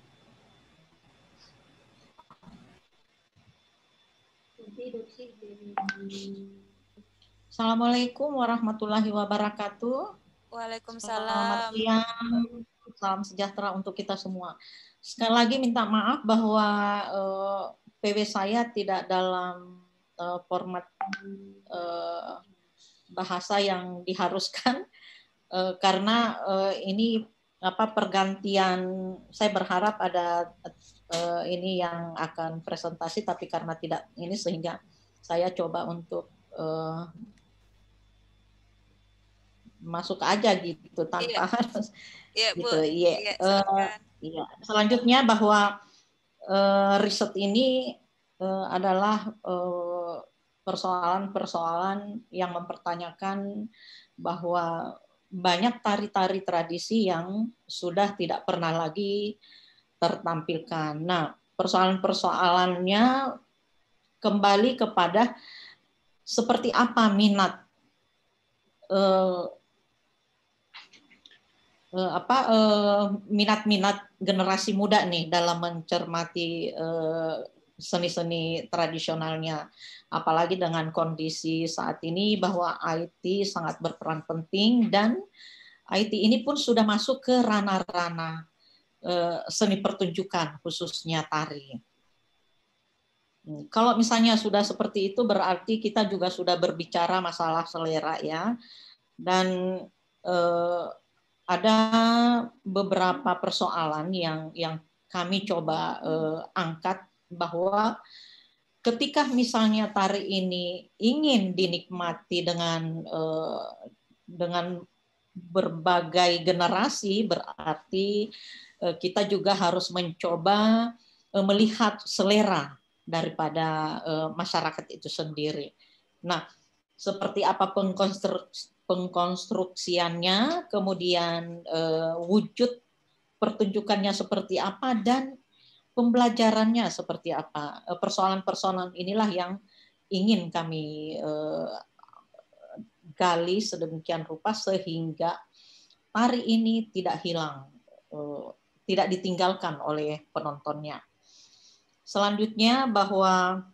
Assalamualaikum warahmatullahi wabarakatuh. Selamat Waalaikumsalam. siang, salam sejahtera untuk kita semua. Sekali lagi minta maaf bahwa eh, P W saya tidak dalam eh, format eh, bahasa yang diharuskan eh, karena eh, ini apa pergantian. Saya berharap ada eh, ini yang akan presentasi, tapi karena tidak ini sehingga saya coba untuk eh, masuk aja gitu tanpa harus Iya, Bu. gitu. Iya. Iya, Eh, silakan. iya. Selanjutnya bahwa eh, riset ini eh, adalah eh, persoalan-persoalan yang mempertanyakan bahwa banyak tari-tari tradisi yang sudah tidak pernah lagi tertampilkan. Nah, persoalan-persoalannya kembali kepada seperti apa minat eh, eh, apa eh, minat-minat generasi muda nih dalam mencermati eh, seni-seni tradisionalnya, apalagi dengan kondisi saat ini bahwa I T sangat berperan penting dan I T ini pun sudah masuk ke ranah-ranah eh, seni pertunjukan khususnya tari. Kalau misalnya sudah seperti itu berarti kita juga sudah berbicara masalah selera ya, dan eh, ada beberapa persoalan yang yang kami coba eh, angkat bahwa ketika misalnya tari ini ingin dinikmati dengan eh, dengan berbagai generasi, berarti eh, kita juga harus mencoba eh, melihat selera daripada eh, masyarakat itu sendiri. Nah, seperti apa pengkonstruksi pengkonstruksiannya, kemudian eh, wujud pertunjukannya seperti apa, dan pembelajarannya seperti apa. Persoalan-persoalan inilah yang ingin kami eh, gali sedemikian rupa sehingga tari ini tidak hilang, eh, tidak ditinggalkan oleh penontonnya. Selanjutnya bahwa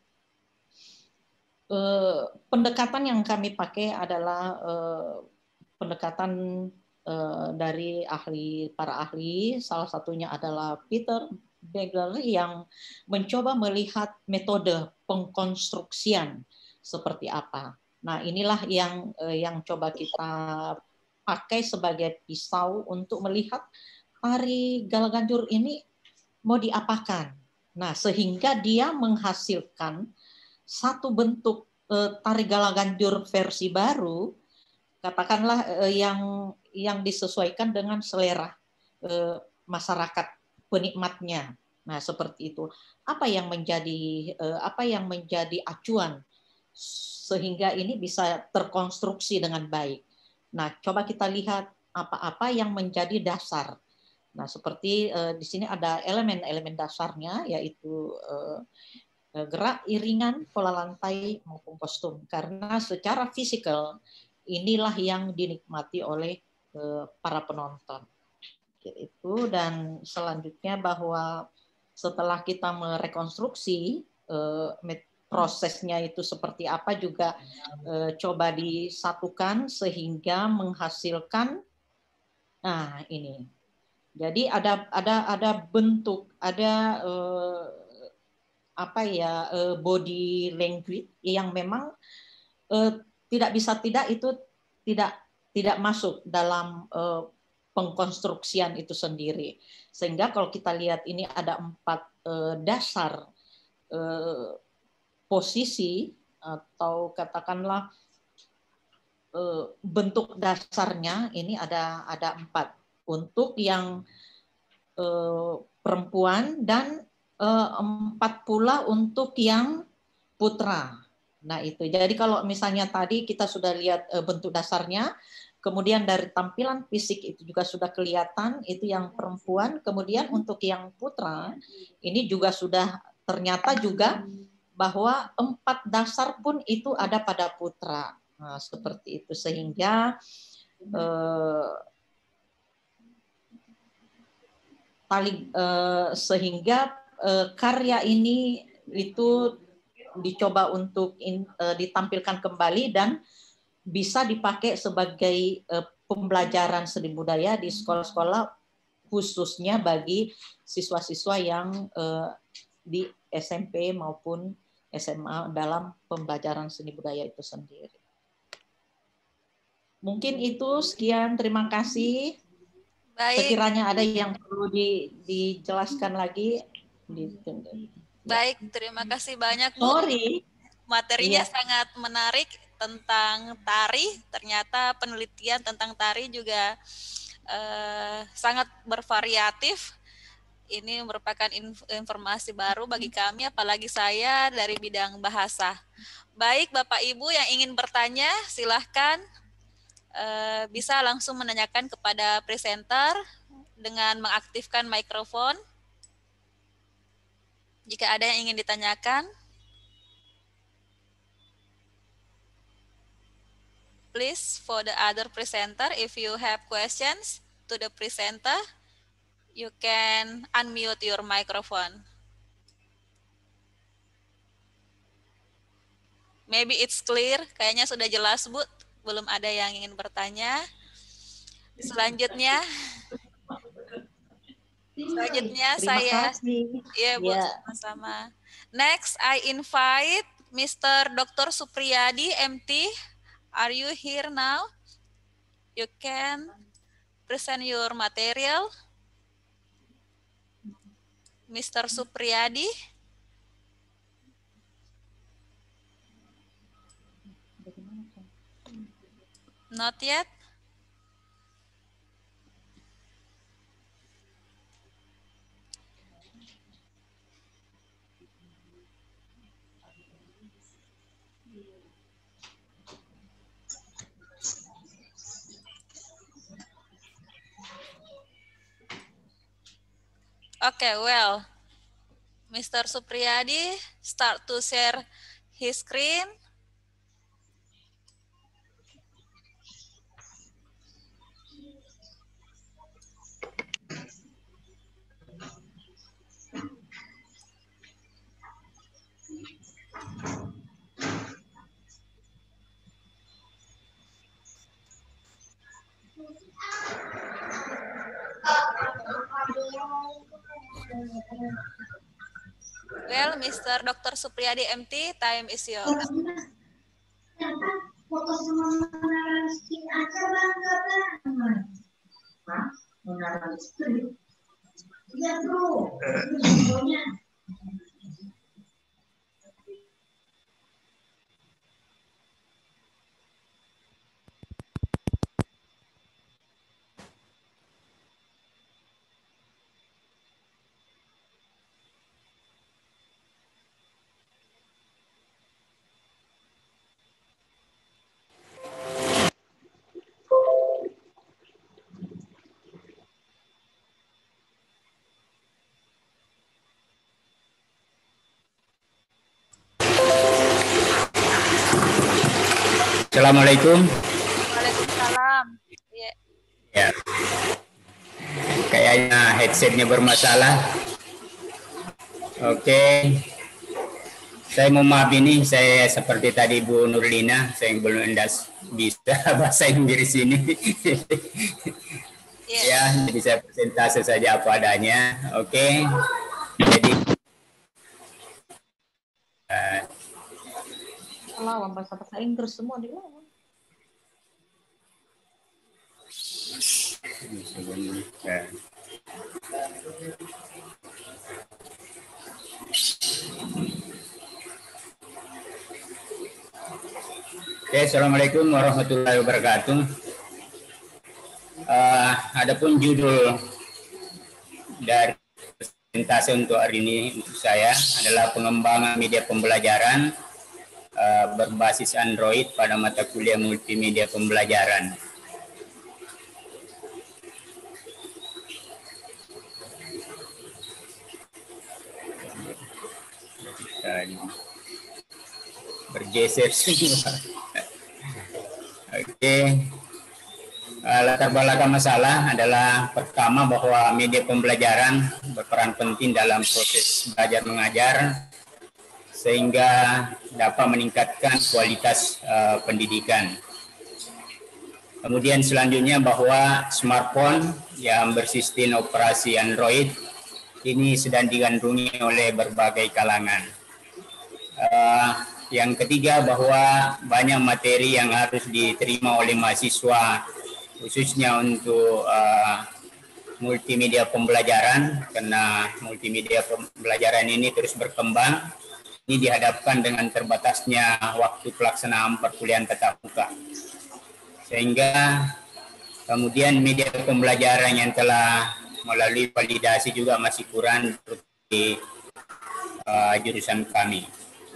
Eh, pendekatan yang kami pakai adalah eh, pendekatan eh, dari ahli para ahli, salah satunya adalah Peter Beger yang mencoba melihat metode pengkonstruksian seperti apa. Nah, inilah yang eh, yang coba kita pakai sebagai pisau untuk melihat tari Galaganjur ini mau diapakan. Nah, sehingga dia menghasilkan satu bentuk eh, tari Galaganjur versi baru, katakanlah eh, yang yang disesuaikan dengan selera eh, masyarakat penikmatnya. Nah, seperti itu. Apa yang menjadi eh, apa yang menjadi acuan sehingga ini bisa terkonstruksi dengan baik. Nah, coba kita lihat apa-apa yang menjadi dasar. Nah, seperti eh, di sini ada elemen-elemen dasarnya, yaitu eh, gerak, iringan, pola lantai maupun kostum. Karena secara fisikal inilah yang dinikmati oleh para penonton. Itu, dan selanjutnya bahwa setelah kita merekonstruksi prosesnya itu seperti apa juga coba disatukan sehingga menghasilkan, nah ini. Jadi ada ada ada bentuk, ada eh, apa ya body language yang memang eh, tidak bisa tidak itu tidak tidak masuk dalam eh, pengkonstruksian itu sendiri. Sehingga kalau kita lihat ini ada empat eh, dasar eh, posisi atau katakanlah eh, bentuk dasarnya ini ada ada empat untuk yang eh, perempuan dan empat pula untuk yang putra. Nah itu. Jadi kalau misalnya tadi kita sudah lihat bentuk dasarnya, kemudian dari tampilan fisik itu juga sudah kelihatan itu yang perempuan. Kemudian untuk yang putra ini juga sudah ternyata juga bahwa empat dasar pun itu ada pada putra. Nah, seperti itu sehingga eh, tali uh, sehingga uh, karya ini itu dicoba untuk in, uh, ditampilkan kembali dan bisa dipakai sebagai uh, pembelajaran seni budaya di sekolah-sekolah, khususnya bagi siswa-siswa yang uh, di S M P maupun S M A dalam pembelajaran seni budaya itu sendiri. Mungkin itu sekian, terima kasih. Baik. Sekiranya ada yang perlu di, dijelaskan lagi. Di, Baik, terima kasih banyak Bu. Sorry. Materinya Iya. sangat menarik tentang tari. Ternyata penelitian tentang tari juga eh, sangat bervariatif. Ini merupakan informasi baru bagi kami, apalagi saya dari bidang bahasa. Baik, Bapak Ibu yang ingin bertanya, silahkan eh, bisa langsung menanyakan kepada presenter dengan mengaktifkan mikrofon. Jika ada yang ingin ditanyakan, please for the other presenter, if you have questions to the presenter, you can unmute your microphone. Maybe it's clear, kayaknya sudah jelas Bu, belum ada yang ingin bertanya. Selanjutnya, selanjutnya Terima saya, kasih. ya Bu, Ya. sama-sama. Next, I invite Mister Doktor Supriyadi, M T. Are you here now? You can present your material. Mister Supriyadi. Not yet. Okay, well, Mister Supriyadi start to share his screen. Well, Mister Doktor Supriyadi M T, time is yours. Assalamualaikum. Waalaikumsalam. Ya. Ya. Kayaknya headsetnya bermasalah. Oke. Saya mau maaf ini, saya seperti tadi Bu Nurlina, saya belum endas bisa bahasa Inggris ini. Ya, jadi saya presentasi saja apa adanya. Oke. Jadi uh, lawan bahasa-bahasa Inggris semua dilawan. Oke, Assalamualaikum warahmatullahi wabarakatuh. Uh, adapun judul dari presentasi untuk hari ini untuk saya adalah pengembangan media pembelajaran Uh, berbasis Android pada mata kuliah multimedia pembelajaran. Bergeser semua. Oke. Okay. Uh, latar belakang masalah adalah pertama bahwa media pembelajaran berperan penting dalam proses belajar mengajar sehingga dapat meningkatkan kualitas uh, pendidikan. Kemudian selanjutnya bahwa smartphone yang bersistem operasi Android ini sedang digandrungi oleh berbagai kalangan. Uh, yang ketiga bahwa banyak materi yang harus diterima oleh mahasiswa khususnya untuk uh, multimedia pembelajaran, karena multimedia pembelajaran ini terus berkembang. Ini dihadapkan dengan terbatasnya waktu pelaksanaan perkuliahan tatap muka. Sehingga kemudian media pembelajaran yang telah melalui validasi juga masih kurang di uh, jurusan kami.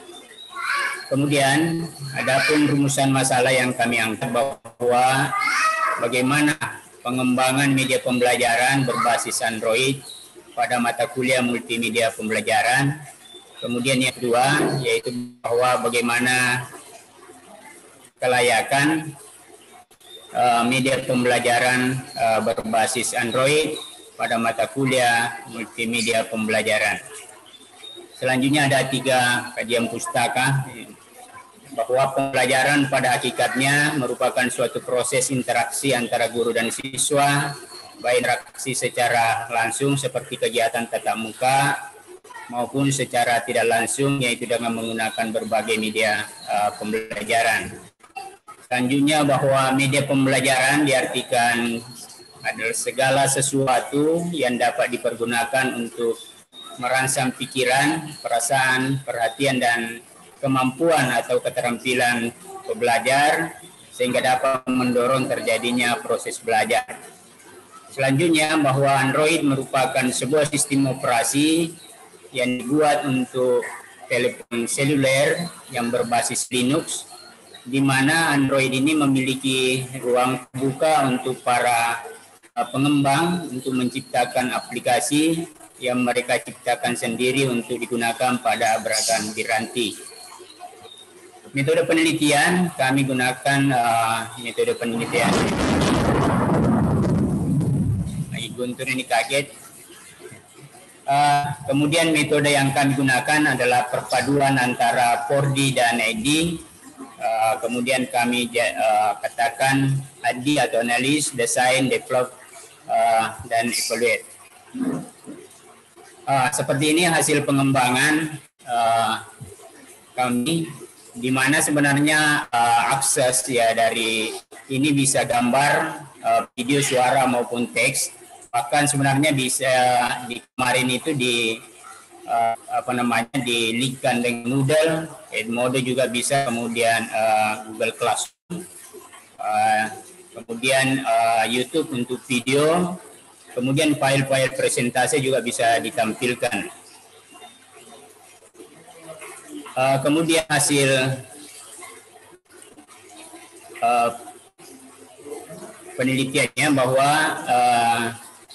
Kemudian ada pun rumusan masalah yang kami angkat bahwa bagaimana pengembangan media pembelajaran berbasis Android pada mata kuliah multimedia pembelajaran. Kemudian yang kedua yaitu bahwa bagaimana kelayakan Uh, media pembelajaran uh, berbasis Android pada mata kuliah multimedia pembelajaran. Selanjutnya ada tiga kajian pustaka bahwa pembelajaran pada hakikatnya merupakan suatu proses interaksi antara guru dan siswa, baik interaksi secara langsung seperti kegiatan tatap muka maupun secara tidak langsung yaitu dengan menggunakan berbagai media uh, pembelajaran. Selanjutnya bahwa media pembelajaran diartikan adalah segala sesuatu yang dapat dipergunakan untuk merangsang pikiran, perasaan, perhatian, dan kemampuan atau keterampilan pembelajar sehingga dapat mendorong terjadinya proses belajar. Selanjutnya bahwa Android merupakan sebuah sistem operasi yang dibuat untuk telepon seluler yang berbasis Linux, di mana Android ini memiliki ruang terbuka untuk para uh, pengembang untuk menciptakan aplikasi yang mereka ciptakan sendiri untuk digunakan pada beragam piranti. Metode penelitian, kami gunakan uh, metode penelitian. Guntur ini kaget. Uh, kemudian metode yang kami gunakan adalah perpaduan antara four D dan eight D. Uh, kemudian kami uh, katakan A D atau analysis, design, develop, uh, dan evaluate. Uh, seperti ini hasil pengembangan uh, kami, di mana sebenarnya uh, akses ya dari ini bisa gambar, uh, video, suara maupun teks. Bahkan sebenarnya bisa di kemarin itu di Uh, apa namanya di-linkkan dengan Moodle, Edmodo juga bisa, kemudian uh, Google Classroom, uh, kemudian uh, YouTube untuk video, kemudian file-file presentasi juga bisa ditampilkan. Uh, kemudian hasil uh, penelitiannya bahwa uh,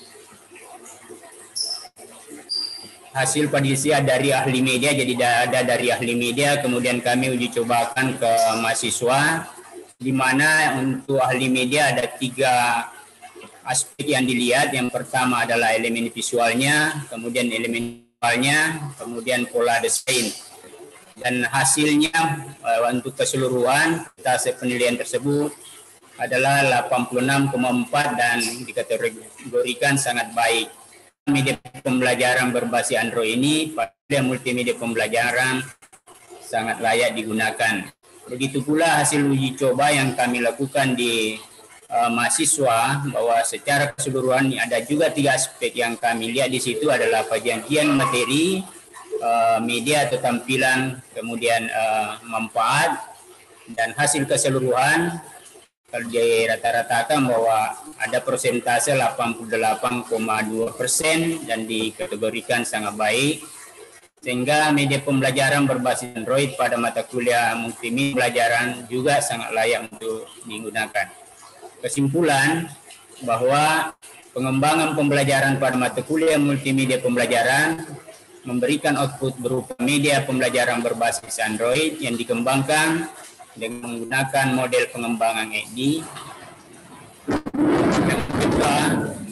hasil penelitian dari ahli media, jadi ada dari ahli media, kemudian kami uji cobakan ke mahasiswa, di mana untuk ahli media ada tiga aspek yang dilihat. Yang pertama adalah elemen visualnya, kemudian elemen visualnya, kemudian pola desain. Dan hasilnya uh, untuk keseluruhan hasil penilaian tersebut adalah delapan puluh enam koma empat dan dikategorikan sangat baik. Media pembelajaran berbasis Android ini pada multimedia pembelajaran sangat layak digunakan. Begitu pula hasil uji coba yang kami lakukan di uh, mahasiswa, bahwa secara keseluruhan ada juga tiga aspek yang kami lihat di situ adalah penyajian materi, uh, media atau tampilan, kemudian uh, manfaat, dan hasil keseluruhan kalau di rata-ratakan bahwa ada persentase delapan puluh delapan koma dua persen dan dikategorikan sangat baik, sehingga media pembelajaran berbasis Android pada mata kuliah multimedia pembelajaran juga sangat layak untuk digunakan. Kesimpulan bahwa pengembangan pembelajaran pada mata kuliah multimedia pembelajaran memberikan output berupa media pembelajaran berbasis Android yang dikembangkan dengan menggunakan model pengembangan eight D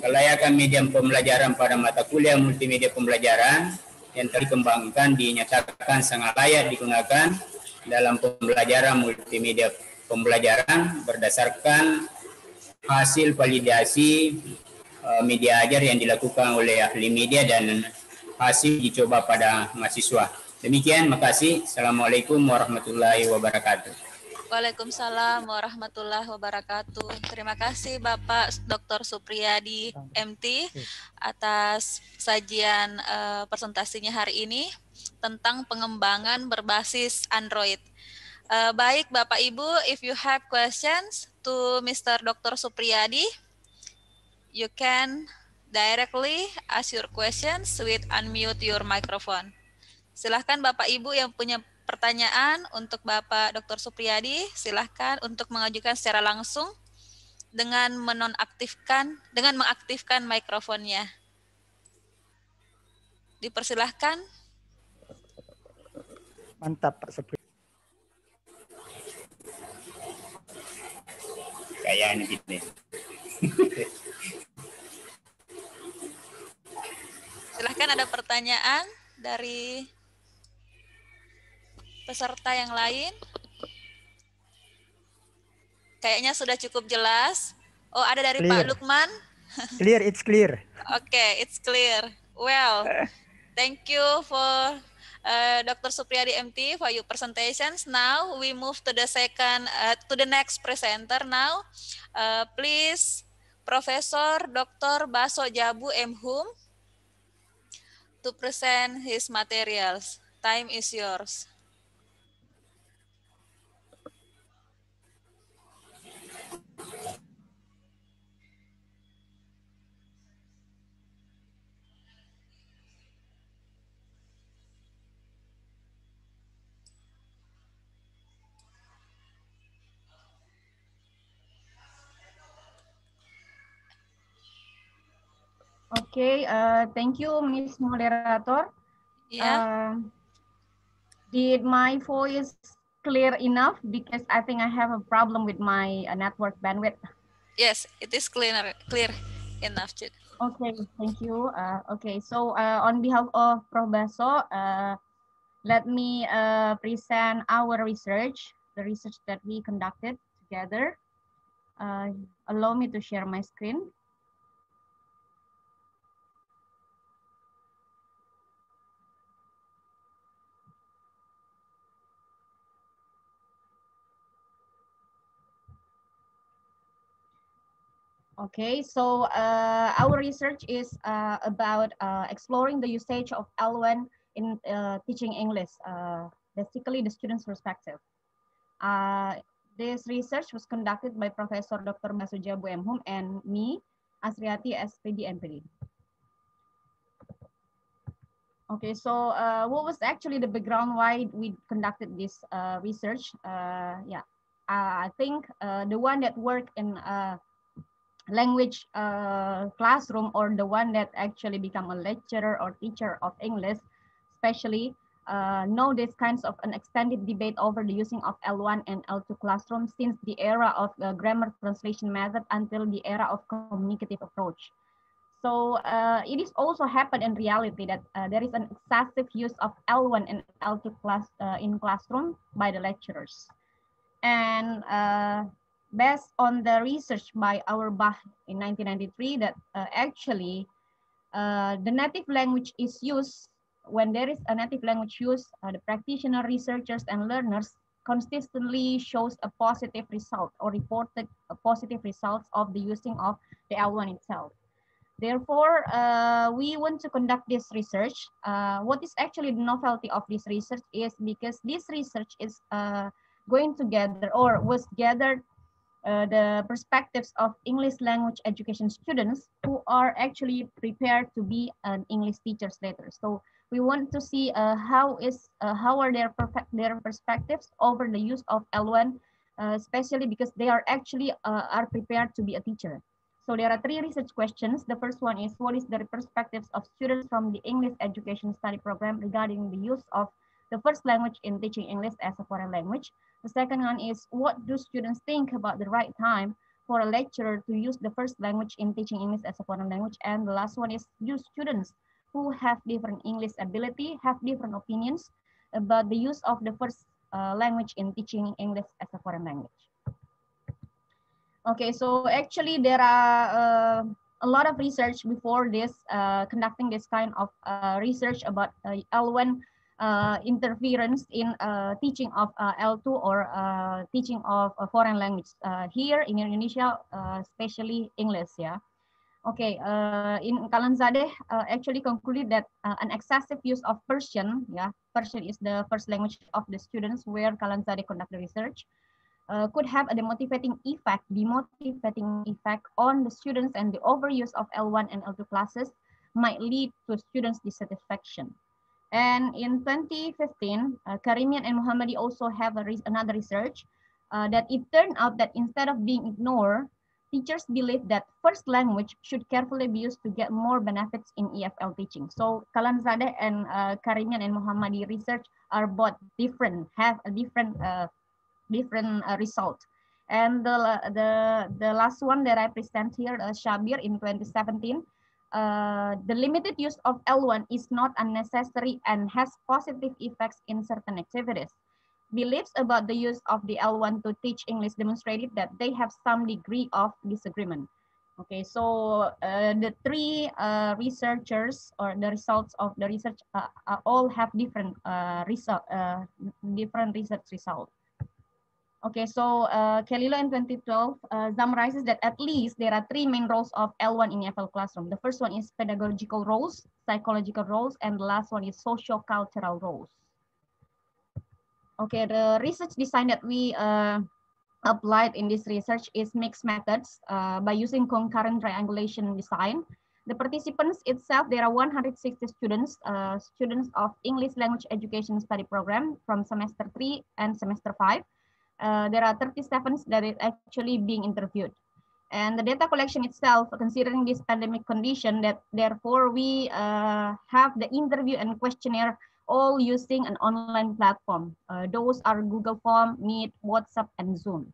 kelayakan medium pembelajaran pada mata kuliah multimedia pembelajaran yang telah dikembangkan dinyatakan sangat layak digunakan dalam pembelajaran multimedia pembelajaran berdasarkan hasil validasi uh, media ajar yang dilakukan oleh ahli media dan hasil dicoba pada mahasiswa. Demikian, makasih. Assalamualaikum warahmatullahi wabarakatuh. Waalaikumsalam warahmatullahi wabarakatuh. Terima kasih Bapak Doktor Supriyadi M T atas sajian uh, presentasinya hari ini tentang pengembangan berbasis Android. Uh, baik Bapak Ibu, if you have questions to Mister Doktor Supriyadi, you can directly ask your questions with unmute your microphone. Silahkan Bapak Ibu yang punya pertanyaan untuk Bapak Doktor Supriyadi, silahkan untuk mengajukan secara langsung dengan menonaktifkan, dengan mengaktifkan mikrofonnya. Dipersilahkan. Mantap Pak Supriyadi. Kayak ini gitu. Silahkan ada pertanyaan dari peserta yang lain. Kayaknya sudah cukup jelas. Oh, ada dari Clear. Pak Lukman. Clear, it's clear. Okay, it's clear. Well, thank you for uh, Doctor Supriyadi M T for your presentations. Now we move to the second, uh, to the next presenter. Now, uh, please, Professor Doctor Baso Jabu M Hum to present his materials. Time is yours. Okay, uh, thank you, Miss Moderator. Yeah. Uh, did my voice clear enough? Because I think I have a problem with my uh, network bandwidth. Yes, it is clear, clear enough. Okay, thank you. Uh, okay, so uh, on behalf of Prof Baso, uh, let me uh, present our research, the research that we conducted together. Uh, allow me to share my screen. Okay, so uh, our research is uh, about uh, exploring the usage of L one in uh, teaching English, uh, basically the student's perspective. Uh, this research was conducted by Professor Doctor Baso Jabu M Hum and me, Asriati S P D M P D. Okay, so uh, what was actually the background why we conducted this uh, research? Uh, yeah, uh, I think uh, the one that worked in uh, language uh, classroom, or the one that actually become a lecturer or teacher of English, especially uh, know this kinds of an extended debate over the using of L one and L two classroom since the era of the grammar translation method until the era of communicative approach. So uh, it is also happened in reality that uh, there is an excessive use of L one and L two class uh, in classroom by the lecturers. And uh, based on the research by Auerbach in nineteen ninety-three, that uh, actually uh, the native language is used, when there is a native language use, uh, the practitioner, researchers, and learners consistently shows a positive result or reported a positive results of the using of the L one itself. Therefore, uh, we want to conduct this research. Uh, what is actually the novelty of this research is because this research is uh, going to gather or was gathered Uh, the perspectives of English language education students who are actually prepared to be an English teachers later. So we want to see uh, how is uh, how are their perfect their perspectives over the use of L one, uh, especially because they are actually uh, are prepared to be a teacher. So there are three research questions. The first one is, what is the perspectives of students from the English education study program regarding the use of the first language in teaching English as a foreign language? The second one is, what do students think about the right time for a lecturer to use the first language in teaching English as a foreign language. And the last one is use students who have different English ability, have different opinions about the use of the first uh, language in teaching English as a foreign language. Okay, so actually there are uh, a lot of research before this, uh, conducting this kind of uh, research about uh, L one uh, interference in uh, teaching of uh, L two or uh, teaching of a foreign language uh, here in Indonesia, uh, especially English. Yeah. Okay, uh, in Kalanzadeh uh, actually concluded that uh, an excessive use of Persian, yeah, Persian is the first language of the students where Kalanzadeh conducted research. Uh, could have a demotivating effect, demotivating effect on the students, and the overuse of L one and L two classes might lead to students' dissatisfaction. And in twenty fifteen, uh, Karimian and Muhammadi also have a re another research uh, that it turned out that instead of being ignored, teachers believe that first language should carefully be used to get more benefits in E F L teaching. So Kalanzadeh and uh, Karimian and Muhammadi research are both different, have a different uh, different uh, result. And the, the, the last one that I present here, uh, Shabir in twenty seventeen, uh, the limited use of L one is not unnecessary and has positive effects in certain activities. Beliefs about the use of the L one to teach English demonstrated that they have some degree of disagreement. Okay, so uh, the three uh, researchers or the results of the research uh, uh, all have different uh, result, uh, different research results. Okay, so uh, Kelilo in twenty twelve uh, summarizes that at least there are three main roles of L one in E F L classroom. The first one is pedagogical roles, psychological roles, and the last one is socio-cultural roles. Okay, the research design that we uh, applied in this research is mixed methods uh, by using concurrent triangulation design. The participants itself, there are one hundred sixty students, uh, students of English Language Education Study Program from semester three and semester five. Uh, there are thirty-seven that is actually being interviewed. And the data collection itself, considering this pandemic condition, that therefore we uh, have the interview and questionnaire all using an online platform. Uh, those are Google Form, Meet, WhatsApp, and Zoom.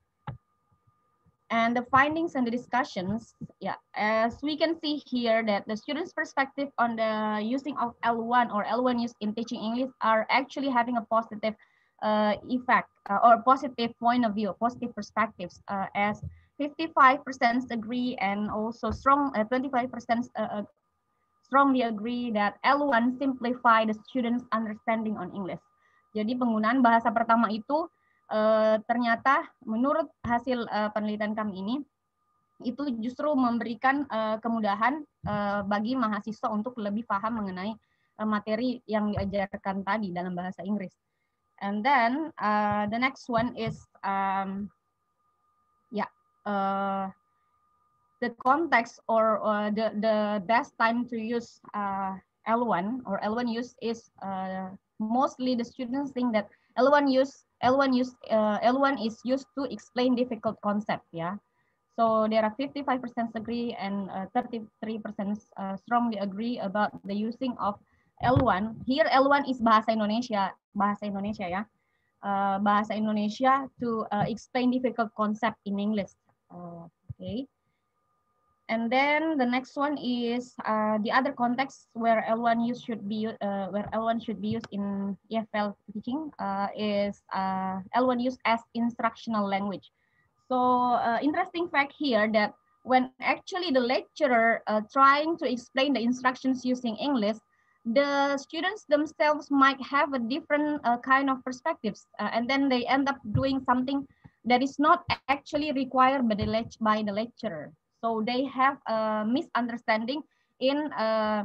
And the findings and the discussions, yeah, as we can see here that the students' perspective on the using of L one or L one use in teaching English are actually having a positive uh, effect uh, or positive point of view, positive perspectives, uh, as fifty-five percent agree and also strong uh, twenty-five percent uh, strongly agree that L one simplify the students' understanding on English. Jadi penggunaan bahasa pertama itu uh, ternyata menurut hasil uh, penelitian kami ini itu justru memberikan uh, kemudahan uh, bagi mahasiswa untuk lebih paham mengenai uh, materi yang diajarkan tadi dalam bahasa Inggris. And then uh, the next one is um, yeah uh, the context or uh, the the best time to use uh, L one or L one use is uh, mostly the students think that L one use L one use uh, L one is used to explain difficult concept. Yeah, so there are fifty-five percent agree and uh, thirty-three percent uh, strongly agree about the using of L one. Here L one is bahasa Indonesia. Bahasa Indonesia ya, uh, bahasa Indonesia to uh, explain difficult concept in English. Uh, okay, and then the next one is uh, the other context where L one use should be uh, where L one should be used in E F L teaching uh, is uh, L one use as instructional language. So uh, interesting fact here that when actually the lecturer uh, trying to explain the instructions using English, the students themselves might have a different uh, kind of perspectives, uh, and then they end up doing something that is not actually required by the, by the lecturer. So they have a misunderstanding in uh,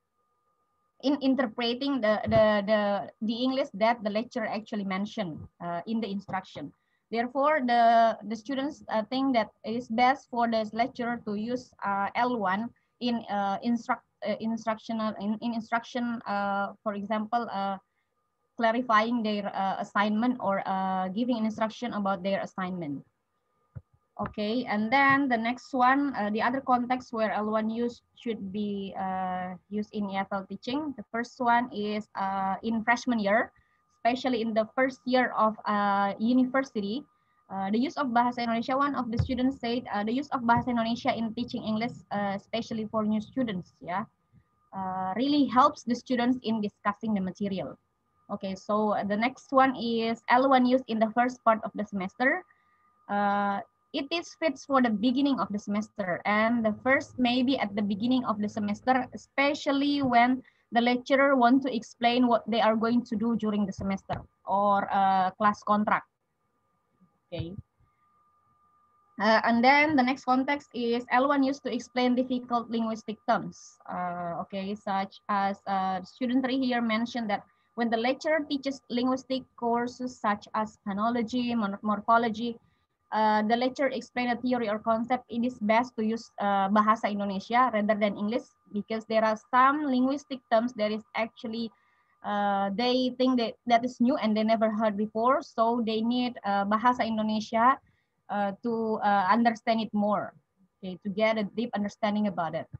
in interpreting the, the, the, the English that the lecturer actually mentioned uh, in the instruction. Therefore, the, the students uh, think that it is best for the lecturer to use uh, L one in uh, instruct uh, instructional in, in instruction, uh, for example, uh, clarifying their uh, assignment or uh, giving instruction about their assignment. Okay, and then the next one, uh, the other context where L one use should be uh, used in E F L teaching. The first one is uh, in freshman year, especially in the first year of uh, university. Uh, the use of Bahasa Indonesia, one of the students said, uh, the use of Bahasa Indonesia in teaching English, uh, especially for new students, yeah, uh, really helps the students in discussing the material. Okay, so the next one is L one used in the first part of the semester. Uh, it is fits for the beginning of the semester, and the first maybe at the beginning of the semester, especially when the lecturer want to explain what they are going to do during the semester or uh, class contract. Okay. Uh, and then the next context is L one used to explain difficult linguistic terms. Uh, okay, such as uh, student three here mentioned that when the lecturer teaches linguistic courses such as phonology, morphology, uh, the lecturer explain a theory or concept, it is best to use uh, Bahasa Indonesia rather than English, because there are some linguistic terms that is actually uh, they think that that is new and they never heard before, so they need uh, Bahasa Indonesia uh, to uh, understand it more, okay, to get a deep understanding about it.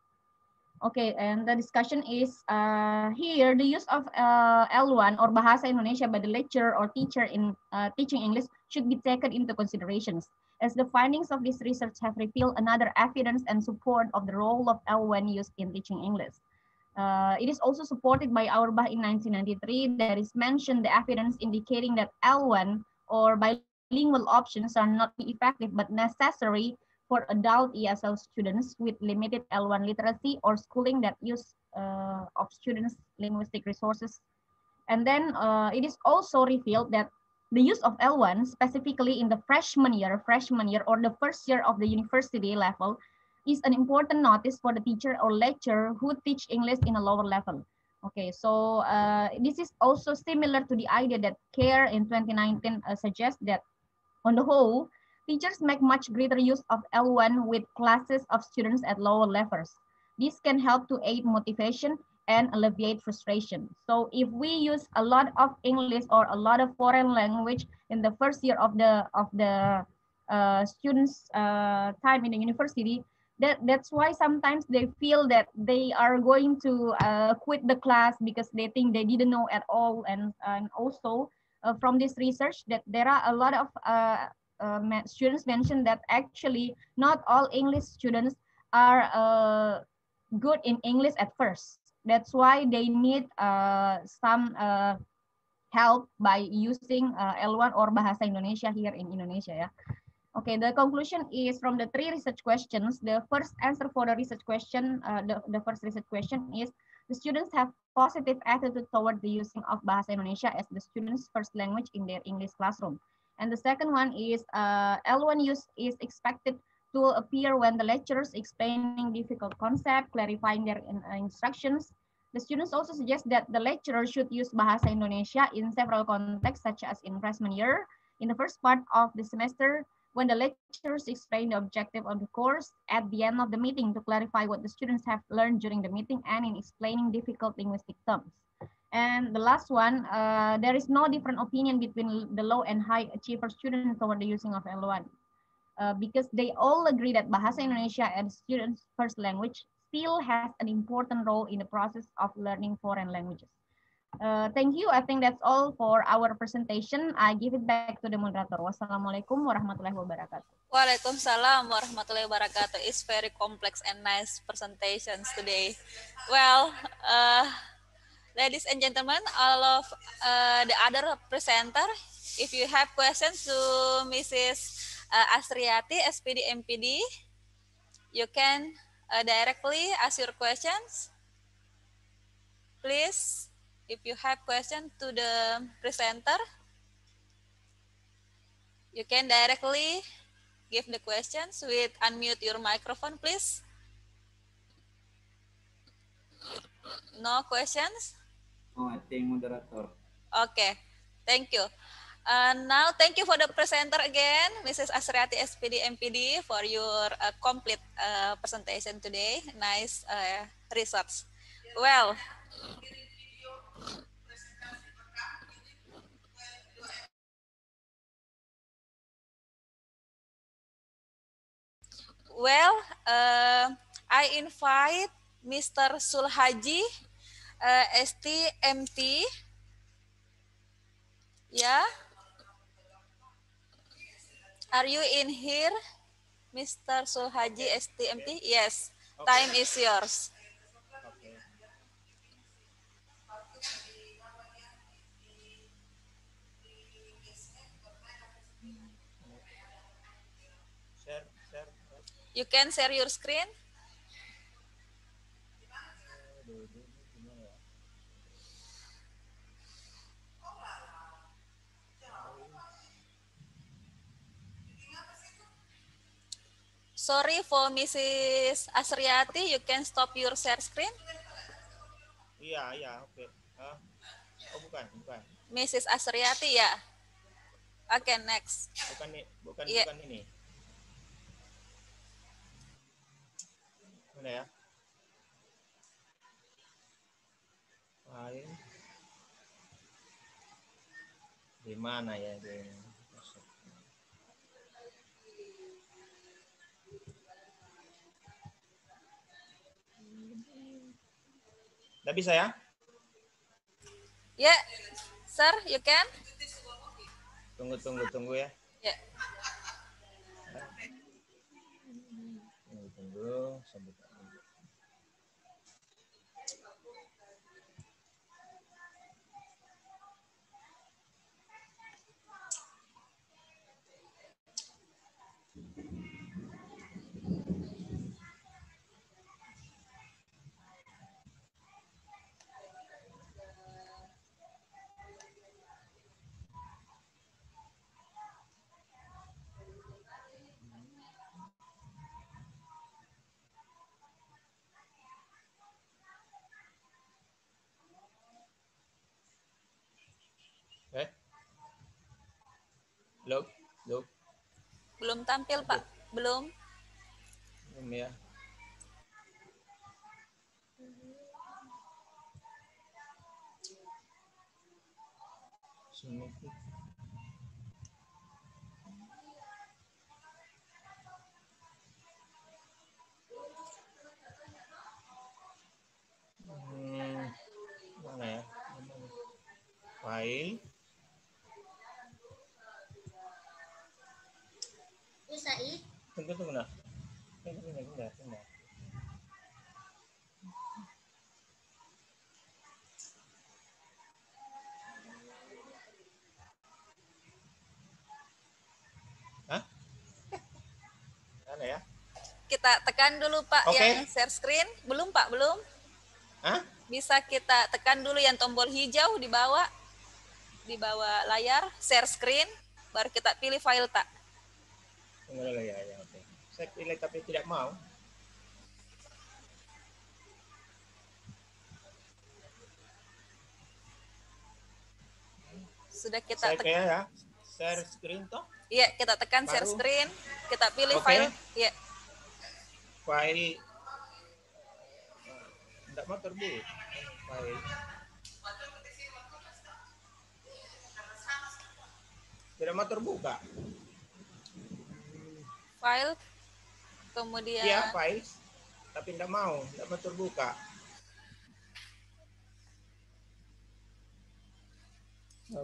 Okay, and the discussion is uh, here, the use of uh, L one or Bahasa Indonesia by the lecturer or teacher in uh, teaching English should be taken into considerations, as the findings of this research have revealed another evidence and support of the role of L one used in teaching English. Uh, it is also supported by Auerbach in nineteen ninety-three. There is mentioned the evidence indicating that L one or bilingual options are not effective but necessary for adult E S L students with limited L one literacy or schooling that use uh, of students' linguistic resources. And then uh, it is also revealed that the use of L one, specifically in the freshman year, freshman year or the first year of the university level, is an important notice for the teacher or lecturer who teach English in a lower level. Okay, so uh, this is also similar to the idea that CARE in twenty nineteen uh, suggests that on the whole, teachers make much greater use of L one with classes of students at lower levels. This can help to aid motivation and alleviate frustration. So if we use a lot of English or a lot of foreign language in the first year of the of the uh, students' uh, time in the university, that that's why sometimes they feel that they are going to uh, quit the class because they think they didn't know at all. And and also uh, from this research that there are a lot of uh, uh, students mentioned that actually not all English students are uh, good in English at first. That's why they need uh, some uh, help by using uh, L one or Bahasa Indonesia here in Indonesia, ya. Okay, the conclusion is from the three research questions. The first answer for the research question, uh, the, the first research question is, the students have positive attitude toward the using of Bahasa Indonesia as the students' first language in their English classroom. And the second one is uh, L one use is expected to appear when the lecturers explaining difficult concept, clarifying their in, uh, instructions. The students also suggest that the lecturer should use Bahasa Indonesia in several contexts, such as in freshman year, in the first part of the semester, when the lecturers explain the objective of the course, at the end of the meeting to clarify what the students have learned during the meeting, and in explaining difficult linguistic terms. And the last one, uh, there is no different opinion between the low and high achiever students toward the using of L one. Uh, because they all agree that Bahasa Indonesia as students' first language still has an important role in the process of learning foreign languages. Uh, thank you. I think that's all for our presentation. I give it back to the moderator. Wassalamualaikum warahmatullahi wabarakatuh. Waalaikumsalam warahmatullahi wabarakatuh. It's very complex and nice presentations today. Well, uh, ladies and gentlemen, all of uh, the other presenter, if you have questions to Missus Uh, Asriati, S P D M P D, you can uh, directly ask your questions. Please, if you have questions to the presenter, you can directly give the questions with unmute your microphone, please. No questions? Oh, I think moderator. Okay, thank you. Uh, now, thank you for the presenter again, Missus Asriati, S P D M P D, for your uh, complete uh, presentation today. Nice uh, research. Well, well, uh, I invite Mister Sulhaji, uh, S T M T. Yeah. Are you in here, Mister Suhaji S T M T? Yes. Okay. Time is yours. Okay. Share, share. You can share your screen. Sorry for Missus Asriati, you can stop your share screen. Iya, iya, oke. Okay. Uh, oh bukan, bukan. Missus Asriati ya. Oke, okay, next. Bukan bukan yeah. bukan ini. Mana ya? Lain. Di mana ya dia? Udah bisa ya? Ya, yeah. Sir, you can. Tunggu, tunggu, tunggu ya. Ya. Yeah. Tunggu, tunggu. Sambil. Eh? Belum? Belum? Belum tampil, Pak. Belum. Belum ya. Sini. Hmm, mana ya? File. Tunggu, tunggu, nah. Tunggu, tunggu, tunggu, tunggu. Hah? Mana ya? Kita tekan dulu, Pak, okay. yang share screen. Belum, Pak, belum. Hah? Bisa kita tekan dulu yang tombol hijau di bawah. Di bawah layar, share screen. Baru kita pilih file, tak. Tunggu dulu ya, ya, oke. Saya pilih tapi tidak mau. Sudah kita tekan ya, share screen toh? Iya, kita tekan baru. Share screen, kita pilih okay. File. Iya. File. Tidak mau terbuka. File. Tidak mau terbuka. File, kemudian. Iya, file. Tapi tidak mau, tidak mau terbuka. Oh,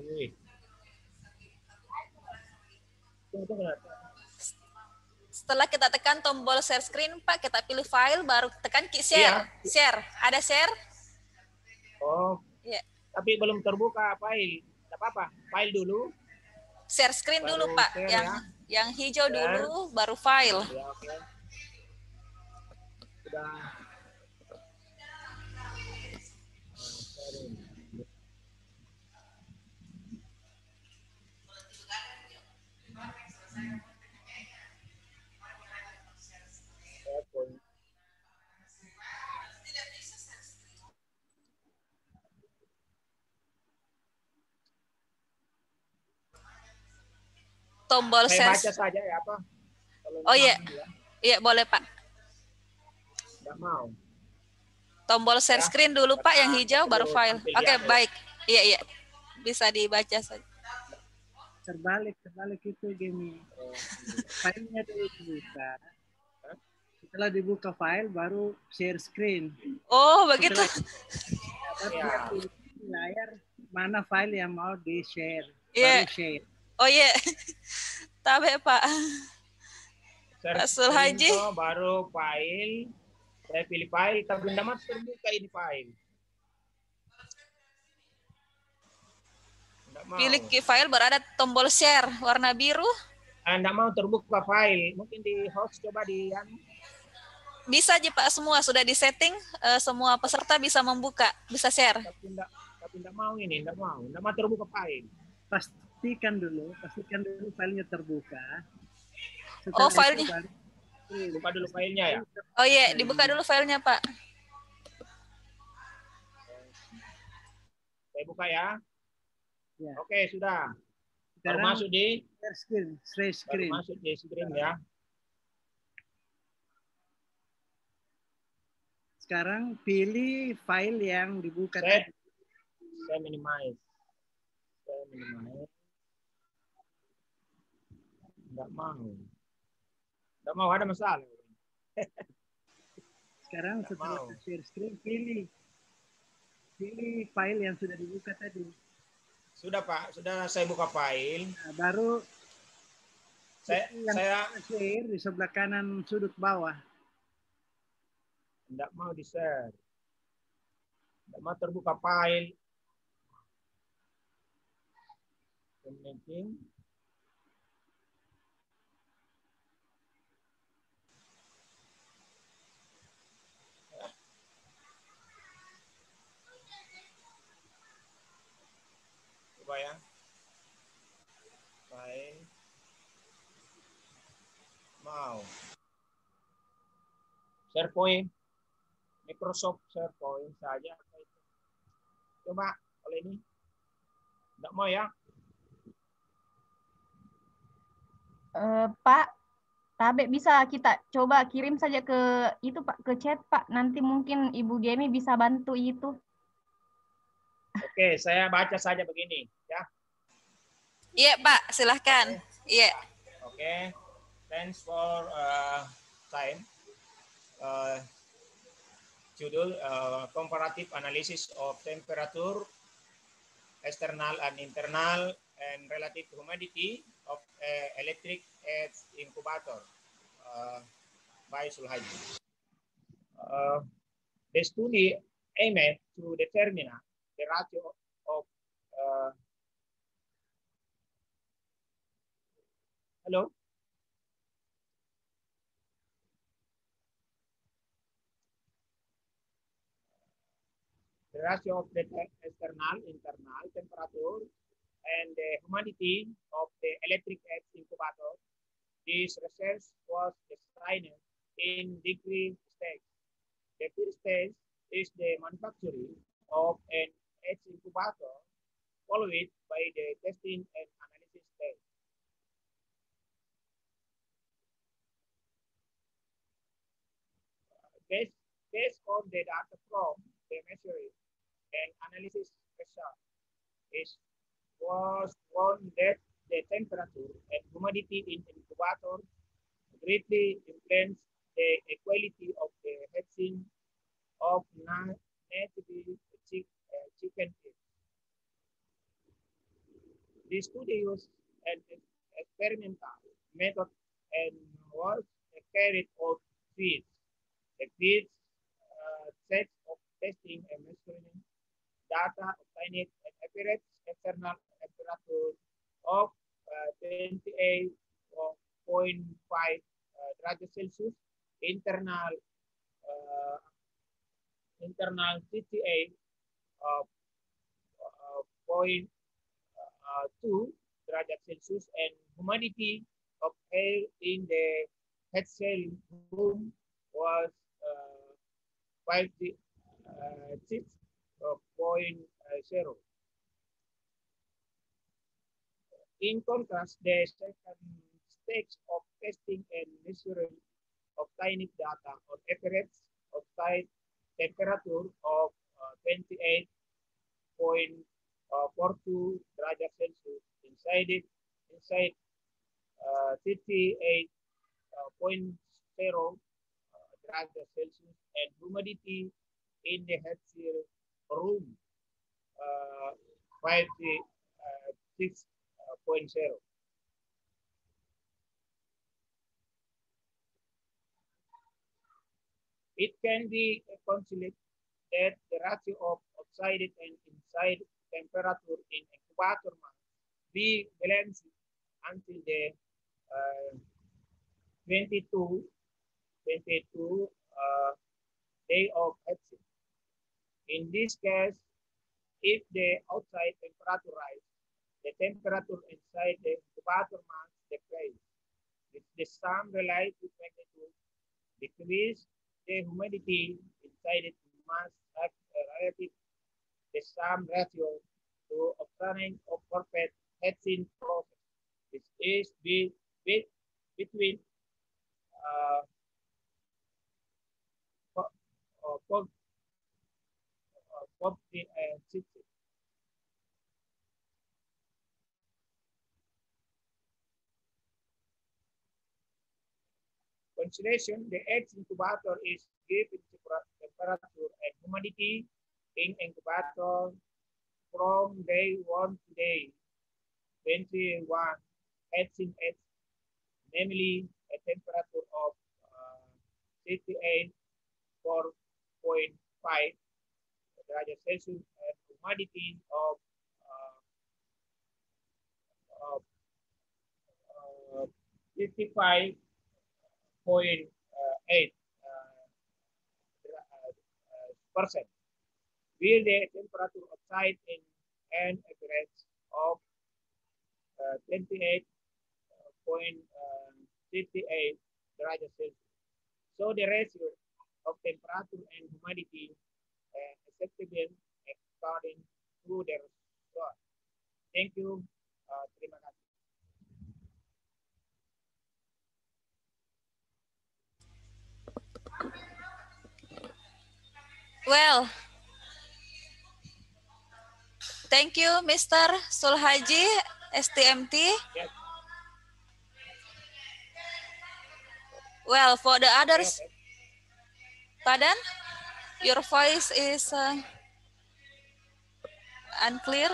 setelah kita tekan tombol share screen, Pak, kita pilih file, baru tekan key share. Iya. Share, ada share? Oh, iya. Tapi belum terbuka file. Tidak apa-apa, file dulu. Share screen baru dulu, Pak. Share, yang ya. Yang hijau share. Dulu, baru file. Ya, oke. Sudah. Tombol saya share. Baca saja ya apa? Kalau oh iya, ya. Iya boleh Pak. Tidak mau. Tombol share ya. Screen dulu Pak, yang hijau baru file. Oke okay, baik, iya iya, bisa dibaca saja. Terbalik, terbalik itu gini. Filenya dulu dibuka. Setelah dibuka file baru share screen. Oh begitu. Setelah ya. Layar mana file yang mau di share. Iya. Baru share. Oh iya, yeah. Tabe Pak. Share Rasul screen Haji. toh, baru file. Saya pilih file, tapi tidak masuk terbuka ini file. Tidak mau. Pilih ke file berada tombol share warna biru. Anda mau terbuka file, mungkin di host coba di yang Bisa aja Pak, semua sudah di setting, uh, semua peserta bisa membuka, bisa share. Tapi tidak, tapi tidak mau ini, tidak mau, tidak mau terbuka file. Pastikan dulu, pastikan dulu filenya terbuka. Setelah Oh filenya. balik, buka dulu filenya ya. Oh iya, yeah. Dibuka dulu filenya Pak. Saya buka ya. Ya. Oke sudah. Baru Sekarang masuk di share screen, share screen. Baru masuk di screen ya. Sekarang pilih file yang dibuka Saya, tadi. Saya minimize. Saya minimize. Tidak mau. Tidak mau, ada masalah. Sekarang Tidak setelah mau. share screen, pilih. Pilih file yang sudah dibuka tadi. Sudah Pak, sudah saya buka file. Nah, baru saya, yang saya share di sebelah kanan sudut bawah. Tidak mau di-share. Tidak mau terbuka file. Connecting. Coba ya. File. Mau. SharePoint. Microsoft SharePoint saja. Coba kalau ini. Tidak mau ya. Uh, Pak, Tabe bisa kita coba kirim saja ke itu Pak, ke chat Pak. Nanti mungkin Ibu Gemi bisa bantu itu. Oke, saya baca saja begini ya. Iya Pak, silahkan. Iya. Oke, okay. Thanks for uh, time. Uh, judul uh, comparative analysis of temperature, external and internal, and relative humidity of uh, electric edge incubator uh, by Sulhaji. Uh, the study aimed to determine the ratio of uh, hello. The ratio of the external, internal temperature and the humidity of the electric edge incubator. This research was designed in degree stage. The first stage is the manufacturing of an edge incubator, followed by the testing and analysis stage. Based, based on the data from the measuring and analysis result, it was found that the temperature and humidity in incubator greatly influence the equality of the hatching of natively chicken eggs. The study used an experimental method and was carried out feeds. The feeds uh, set of testing and measuring data obtained at average external temperature of uh, twenty-eight point five uh, derajat Celsius, internal uh, internal fifty-eight point two derajat Celsius, and humidity of air in the head cell room was uh, fifty-six point zero. In contrast, the second stage of testing and measuring obtained data on average outside temperature of uh, twenty-eight point four two derajat Celsius inside it, inside uh, fifty-eight point zero uh, derajat Celsius, and humidity in the head cell room uh, fifty-six point zero. It can be a consulate that the ratio of outside and inside temperature in incubator must be balanced until the uh, twenty-two, twenty-two uh, day of hatching. In this case, if the outside temperature rises, the temperature inside the incubator must decrease. With the same relative magnitude decrease, the humidity inside it must have a relative the same ratio to obtaining a perfect hatching process. This is be, be, between uh, uh, forty and sixty. Consideration, the egg incubator is given temperature and humidity in incubator from day one to day twenty-one, hatching eggs, namely a temperature of uh, fifty-eight point five derajat Celsius and humidity of uh, uh, uh, fifty-five point eight percent. Will the temperature outside in an average of uh, twenty-eight point five eight derajat Celsius. So the ratio of temperature and humidity uh, acceptable according to the result. Thank you. Uh, terima kasih. Well, thank you, Mister Sulhaji, S T M T. Yes. Well, for the others, pardon, your voice is uh, unclear.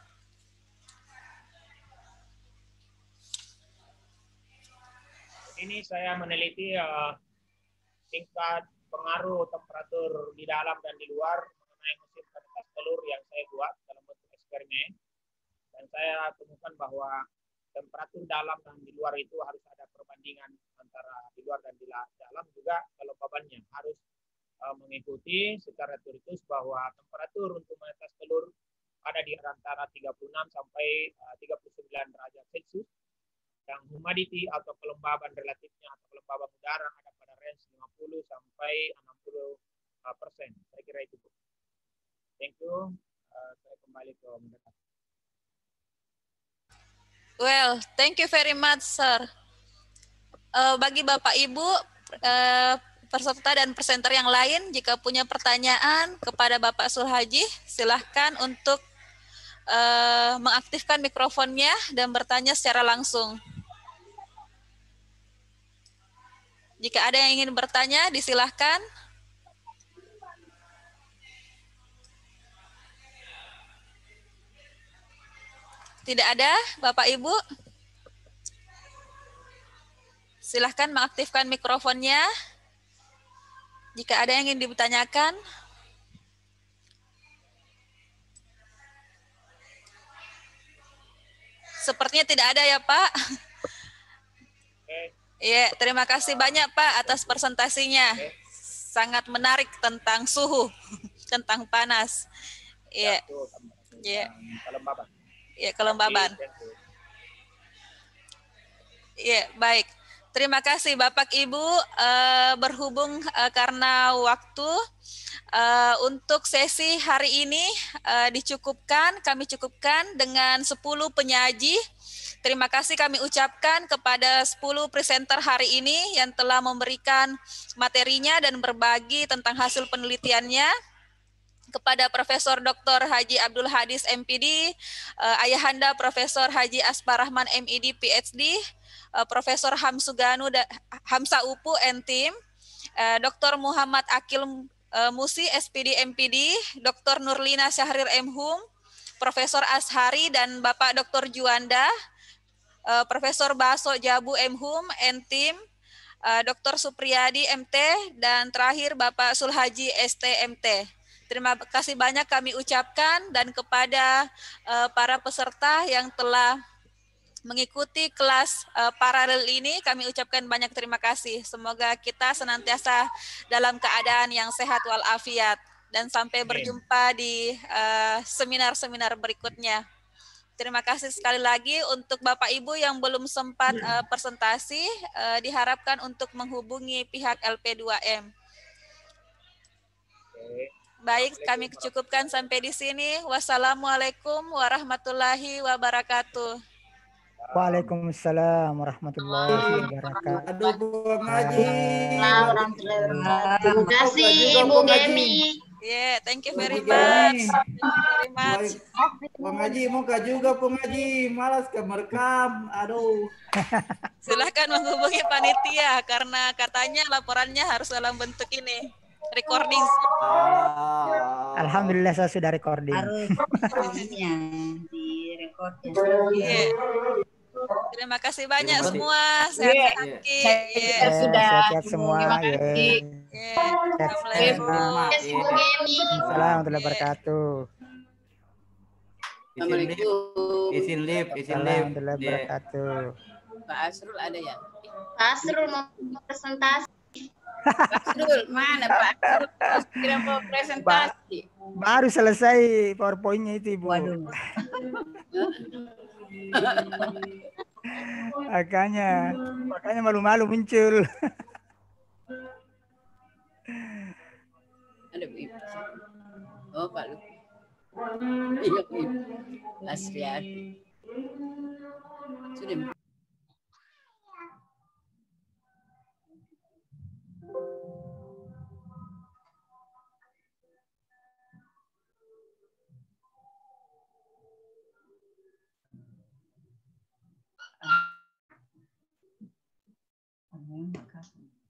Ini saya meneliti uh, tingkat pengaruh temperatur di dalam dan di luar mengenai mesin penetas telur yang saya buat dalam bentuk eksperimen. Dan saya temukan bahwa temperatur dalam dan di luar itu harus ada perbandingan antara di luar dan di dalam, juga kelembabannya harus uh, mengikuti secara teoritis bahwa temperatur untuk menetas telur ada di antara tiga puluh enam sampai tiga puluh sembilan derajat Celcius. Yang humidity atau kelembaban relatifnya atau kelembaban udara ada pada range lima puluh sampai enam puluh persen. Saya kira itu. Thank you. Uh, saya kembali ke mendekat. Well, thank you very much, sir. Uh, bagi Bapak Ibu, uh, peserta dan presenter yang lain, jika punya pertanyaan kepada Bapak Sulhaji, silahkan untuk uh, mengaktifkan mikrofonnya dan bertanya secara langsung. Jika ada yang ingin bertanya, disilahkan. Tidak ada, Bapak Ibu? Silahkan mengaktifkan mikrofonnya. Jika ada yang ingin ditanyakan. Sepertinya tidak ada ya, Pak. Ya, terima kasih banyak Pak atas presentasinya. Sangat menarik tentang suhu, tentang panas. Ya. Ya. Kelembaban. Ya, kelembaban. Ya, baik. Terima kasih Bapak Ibu, uh, berhubung uh, karena waktu uh, untuk sesi hari ini uh, dicukupkan, kami cukupkan dengan sepuluh penyaji. Terima kasih kami ucapkan kepada sepuluh presenter hari ini yang telah memberikan materinya dan berbagi tentang hasil penelitiannya. Kepada Profesor Doktor Haji Abdul Hadis M P D, uh, Ayahanda Profesor Haji Asbar Rahman M I D P H D, uh, Profesor Hamsuganu Hamsa Upu and Tim, uh, Doktor Muhammad Akil uh, Musi S P D M P D, Doktor Nurlina Syahrir M Hum, Profesor Ashari dan Bapak Doktor Juanda, uh, Profesor Baso Jabu M Hum and Tim, uh, Doktor Supriyadi M T, dan terakhir Bapak Sulhaji S T M T. Terima kasih banyak kami ucapkan, dan kepada uh, para peserta yang telah mengikuti kelas uh, paralel ini, kami ucapkan banyak terima kasih. Semoga kita senantiasa dalam keadaan yang sehat walafiat, dan sampai berjumpa di uh, seminar-seminar berikutnya. Terima kasih sekali lagi. Untuk Bapak Ibu yang belum sempat uh, presentasi, uh, diharapkan untuk menghubungi pihak L P dua M. Baik, kami cukupkan sampai di sini. Wassalamualaikum warahmatullahi wabarakatuh. Waalaikumsalam warahmatullahi wabarakatuh. Aduh, Bung Haji. Terima kasih, Ibu Gemi. Yeah, thank you very much. Thank you very much. Bung Haji, muka juga Bung Haji, malas ke merekam. Aduh. Silahkan menghubungi panitia karena katanya laporannya harus dalam bentuk ini, recording. Alhamdulillah saya sudah recording. Harus di record. Yeah. Terima kasih banyak Terima kasih. semua. Sehat-sehat. Yeah. Saya Eh, sudah. sehat-sehat semua. Terima Ya. kasih. Yeah. Assalamualaikum. Assalamualaikum warahmatullahi wabarakatuh. Assalamualaikum. Izin live, izin live. Warahmatullahi Ya. wabarakatuh. Pak Asrul ada ya? Pak Asrul mau presentasi. Pak Asrul, mana Pak Asrul? Kira mau presentasi. Baru selesai PowerPoint-nya itu, Ibu. Waduh. makanya, makanya malu-malu muncul. Ada Bu Ibu. Oh, Pak Lu. Iya, Bu Ibu. Asriati. Sudah. Terima kasih.